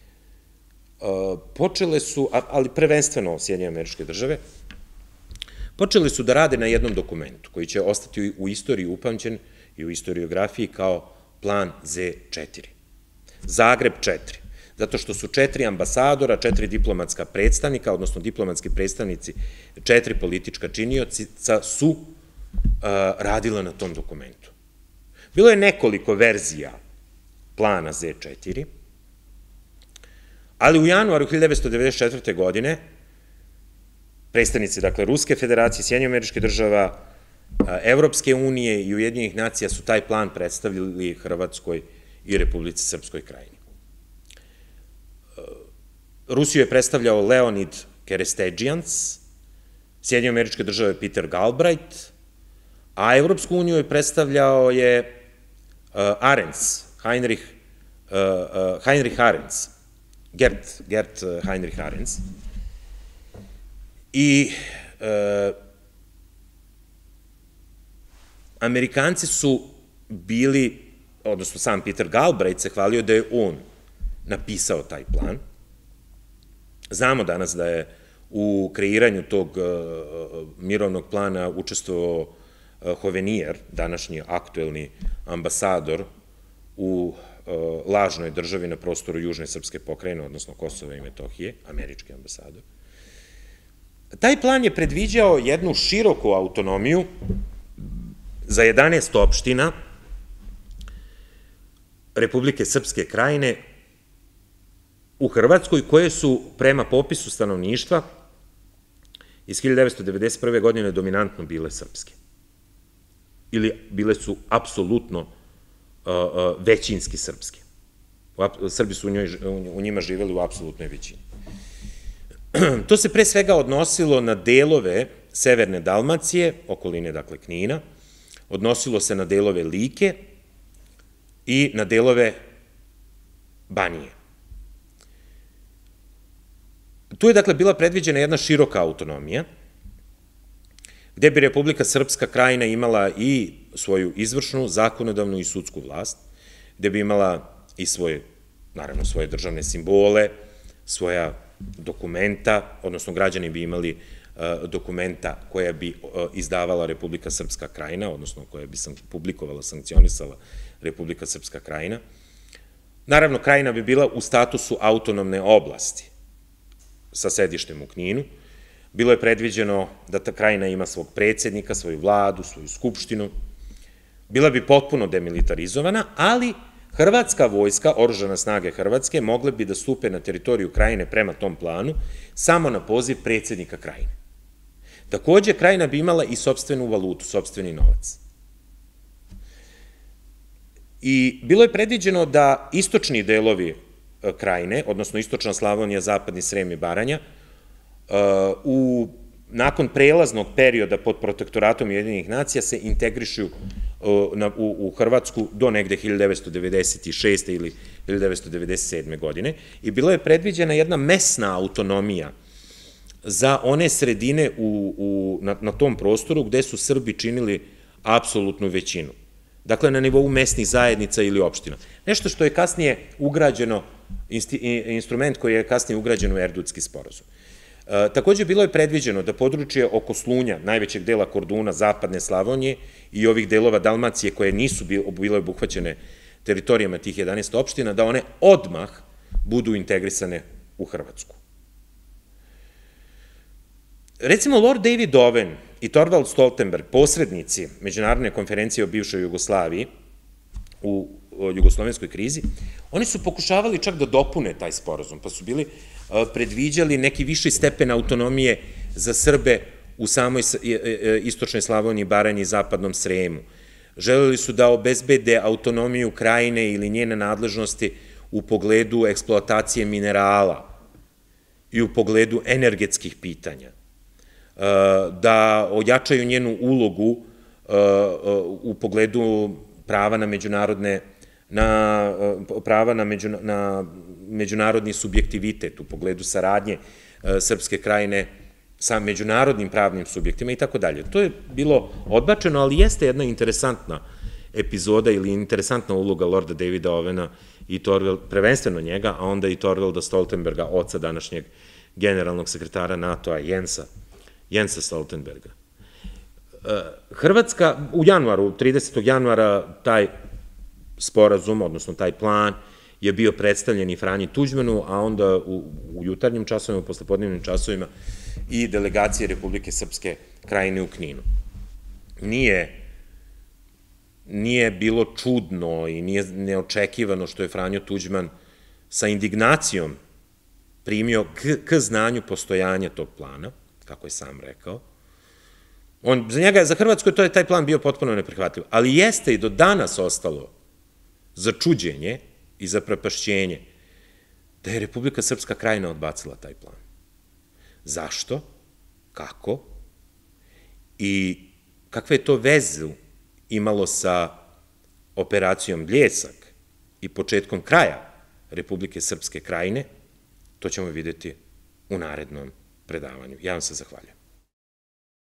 počele su, ali prvenstveno Sjedinjene Američke Države, počele su da rade na jednom dokumentu koji će ostati u istoriji upamćen i u historiografiji kao plan Z četiri. Zagreb četiri. Zato što su četiri ambasadora, četiri diplomatska predstavnika, odnosno diplomatski predstavnici, četiri politička činioca su radila na tom dokumentu. Bilo je nekoliko verzija plana Z četiri, ali u januaru hiljadu devetsto devedeset četvrte. godine predstavnici, dakle, Ruske federacije, Sjedinjenih Američkih Država, Evropske unije i Ujedinjenih nacija su taj plan predstavili Hrvatskoj i Republici Srpskoj Krajini. Rusiju je predstavljao Leonid Kerestedžijans, Sjedinjene Američke Države Peter Galbraith, a Evropsku uniju je predstavljao je Arens, Heinrich Heinrich Arens, Gert, Gert Heinrich Arens. I Amerikanci su bili, odnosno sam Peter Galbraith se hvalio da je on napisao taj plan. Znamo danas da je u kreiranju tog mirovnog plana učestvovao Hovenijer, današnji aktuelni ambasador u lažnoj državi na prostoru Južne Srpske pokrajine, odnosno Kosova i Metohije, američki ambasador. Taj plan je predviđao jednu široku autonomiju za jedanaest opština Republike Srpske Krajine u Hrvatskoj, koje su prema popisu stanovništva iz hiljadu devetsto devedeset prve. godine dominantno bile srpske. Ili bile su apsolutno većinski srpske. Srbi su u njima živeli u apsolutnoj većini. To se pre svega odnosilo na delove severne Dalmacije, okoline, dakle, Knina, odnosilo se na delove Like i na delove Banije. Tu je, dakle, bila predviđena jedna široka autonomija, gde bi Republika Srpska Krajina imala i svoju izvršnu, zakonodavnu i sudsku vlast, gde bi imala i svoje, naravno, svoje državne simbole, svoja dokumenta, odnosno građani bi imali dokumenta koja bi izdavala Republika Srpska Krajina, odnosno koja bi publikovala, sankcionisala Republika Srpska Krajina. Naravno, Krajina bi bila u statusu autonomne oblasti sa sedištem u Kninu. Bilo je predviđeno da ta Krajina ima svog predsednika, svoju vladu, svoju skupštinu. Bila bi potpuno demilitarizovana, ali Hrvatska vojska, oružane snage Hrvatske, mogle bi da stupe na teritoriju Krajine prema tom planu samo na poziv predsednika Krajine. Takođe, Krajina bi imala i sopstvenu valutu, sopstveni novac. I bilo je predviđeno da istočni delovi Krajine, odnosno istočna Slavonija, zapadni Srem i Baranja, nakon prelaznog perioda pod protektoratom Ujedinjenih nacija se integrišu u Hrvatsku do negde hiljadu devetsto devedeset šeste. ili hiljadu devetsto devedeset sedme. godine i bila je predviđena jedna mesna autonomija za one sredine na tom prostoru gde su Srbi činili apsolutnu većinu. Dakle, na nivou mesnih zajednica ili opština. Nešto što je kasnije ugrađeno, instrument koji je kasnije ugrađen u Erdutski sporazum. Takođe, bilo je predviđeno da područje oko Slunja, najvećeg dela Korduna, zapadne Slavonije i ovih delova Dalmacije koje nisu bile obuhvaćene teritorijama tih jedanaest opština, da one odmah budu integrisane u Hrvatsku. Recimo, Lord David Owen i Thorvald Stoltenberg, posrednici Međunarodne konferencije o bivšoj Jugoslaviji u jugoslovenskoj krizi, oni su pokušavali čak da dopune taj sporazum, pa su bili predviđali neki viši stepen autonomije za Srbe u samoj istočnoj Slavoniji, Baranji i zapadnom Sremu. Želeli su da obezbede autonomiju krajine ili njene nadležnosti u pogledu eksploatacije minerala i u pogledu energetskih pitanja, da ojačaju njenu ulogu u pogledu prava na međunarodne, na prava na međunarodni subjektivitet, u pogledu saradnje Srpske krajine sa međunarodnim pravnim subjektima i tako dalje. To je bilo odbačeno, ali jeste jedna interesantna epizoda ili interesantna uloga Lorda Davida Owena i prvenstveno njega, a onda i Thorvalda Stoltenberga, oca današnjeg generalnog sekretara NATO-a, Jensa, Jensa Stoltenberga. Hrvatska u januaru, tridesetog januara, taj sporazum, odnosno taj plan, je bio predstavljen i Franji Tuđmanu, a onda u jutarnjim časovima, u poslepodnevnim časovima i delegacije Republike Srpske krajine u Kninu. Nije nije bilo čudno i nije neočekivano što je Franjo Tuđman sa indignacijom primio k znanju postojanja tog plana, kako je sam rekao. Za njega, za Hrvatsku je taj plan bio potpuno neprihvatljiv, ali jeste i do danas ostalo za čuđenje i za zaprepašćenje da je Republika Srpska krajina odbacila taj plan. Zašto? Kako? I kakve je to vezu imalo sa operacijom Bljesak i početkom kraja Republike Srpske krajine, to ćemo videti u narednom predavanju. Ja vam se zahvaljujem.